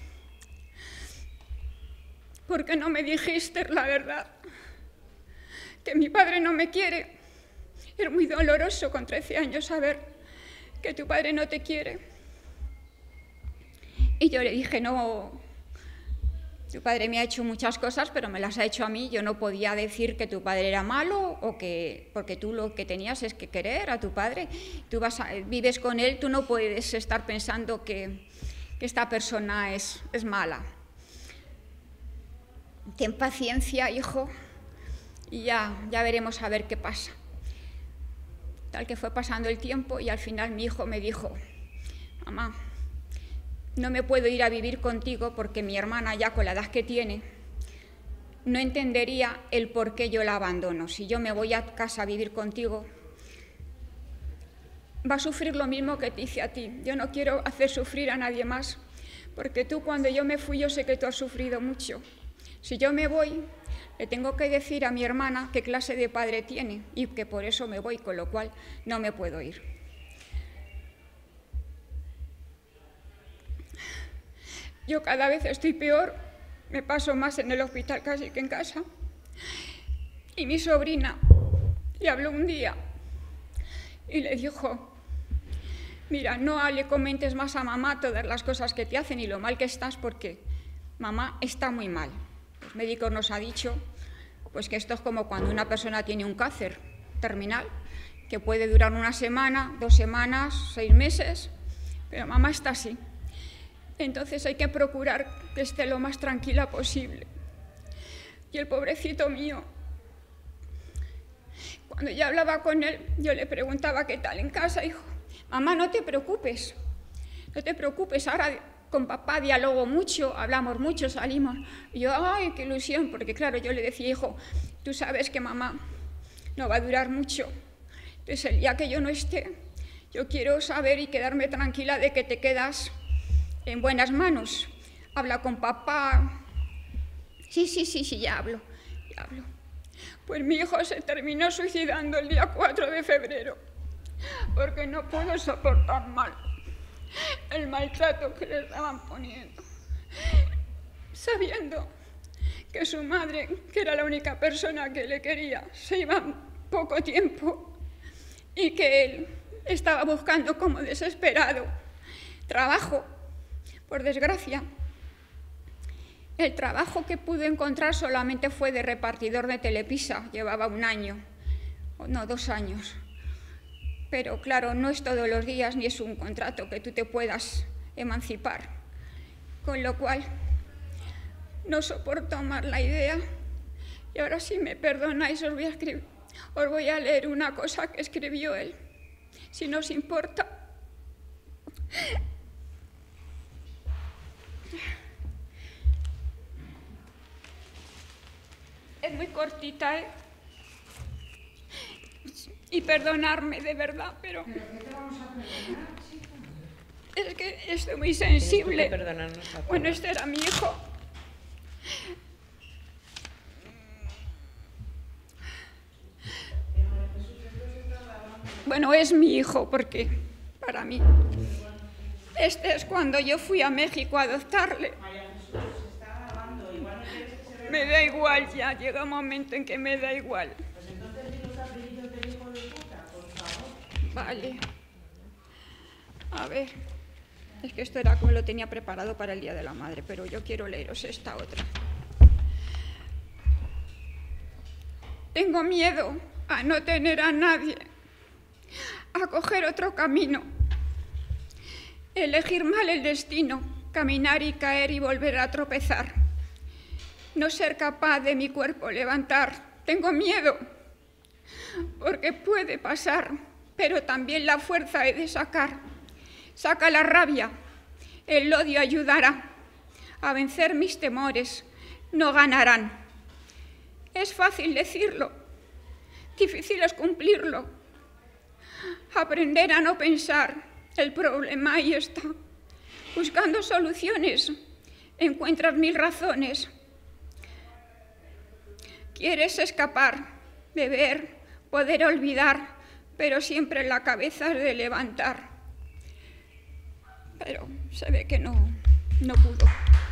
¿por qué no me dijiste la verdad? Que mi padre no me quiere. Es muy doloroso con 13 años saber que tu padre no te quiere. Y yo le dije: no, tu padre me ha hecho muchas cosas, pero me las ha hecho a mí. Yo no podía decir que tu padre era malo, o que, porque tú lo que tenías es que querer a tu padre. Tú vives con él, tú no puedes estar pensando que esta persona es mala. Ten paciencia, hijo, y ya veremos a ver qué pasa. Tal que fue pasando el tiempo y al final mi hijo me dijo: mamá, no me puedo ir a vivir contigo porque mi hermana, ya con la edad que tiene, no entendería el por qué yo la abandono. Si yo me voy a casa a vivir contigo, va a sufrir lo mismo que te hice a ti. Yo no quiero hacer sufrir a nadie más, porque tú, cuando yo me fui, yo sé que tú has sufrido mucho. Si yo me voy, le tengo que decir a mi hermana qué clase de padre tiene y que por eso me voy, con lo cual no me puedo ir. Yo cada vez estoy peor, me paso más en el hospital casi que en casa. Y mi sobrina le habló un día y le dijo: mira, no le comentes más a mamá todas las cosas que te hacen y lo mal que estás, porque mamá está muy mal. Los médicos nos han dicho pues que esto es como cuando una persona tiene un cáncer terminal, que puede durar 1 semana, 2 semanas, 6 meses, pero mamá está así. Entonces hay que procurar que esté lo más tranquila posible. Y el pobrecito mío, cuando yo hablaba con él, yo le preguntaba qué tal en casa, hijo. Mamá, no te preocupes, ahora con papá dialogo mucho, hablamos mucho, salimos. Y yo, ay, qué ilusión, porque claro, yo le decía: hijo, tú sabes que mamá no va a durar mucho. Entonces el día que yo no esté, yo quiero saber y quedarme tranquila de que te quedas en buenas manos. Habla con papá. Sí, ya hablo. Pues mi hijo se terminó suicidando el día 4 de febrero, porque no pudo soportar mal el maltrato que le estaban poniendo, sabiendo que su madre, que era la única persona que le quería, se iba en poco tiempo y que él estaba buscando como desesperado trabajo. Por desgracia, el trabajo que pudo encontrar solamente fue de repartidor de Telepisa. Llevaba 1 año, no, 2 años. Pero claro, no es todos los días ni es un contrato que tú te puedas emancipar. Con lo cual, no soporto más la idea. Y ahora, si me perdonáis, os voy a leer una cosa que escribió él, si no os importa. Es muy cortita, ¿eh? Y perdonarme, de verdad, pero...
¿Pero qué te vamos a perdonar, chica?
Es que estoy muy sensible.
Perdonarnos a todos.
Bueno, este era mi hijo. Bueno, es mi hijo, porque para mí... Este es cuando yo fui a México a adoptarle. Me da igual ya, llega un momento en que me da igual.
Pues entonces di los apellidos del hijo de puta, por favor.
Vale. A ver, es que esto era como lo tenía preparado para el Día de la Madre, pero yo quiero leeros esta otra. Tengo miedo a no tener a nadie, a coger otro camino, elegir mal el destino, caminar y caer y volver a tropezar. No ser capaz de mi cuerpo levantar. Tengo miedo, porque puede pasar, pero también la fuerza he de sacar. Saca la rabia, el odio ayudará a vencer mis temores, no ganarán. Es fácil decirlo, difícil es cumplirlo. Aprender a no pensar el problema ahí está. Buscando soluciones, encuentras 1000 razones. Quieres escapar, beber, poder olvidar, pero siempre la cabeza has de levantar. Pero se ve que no pudo.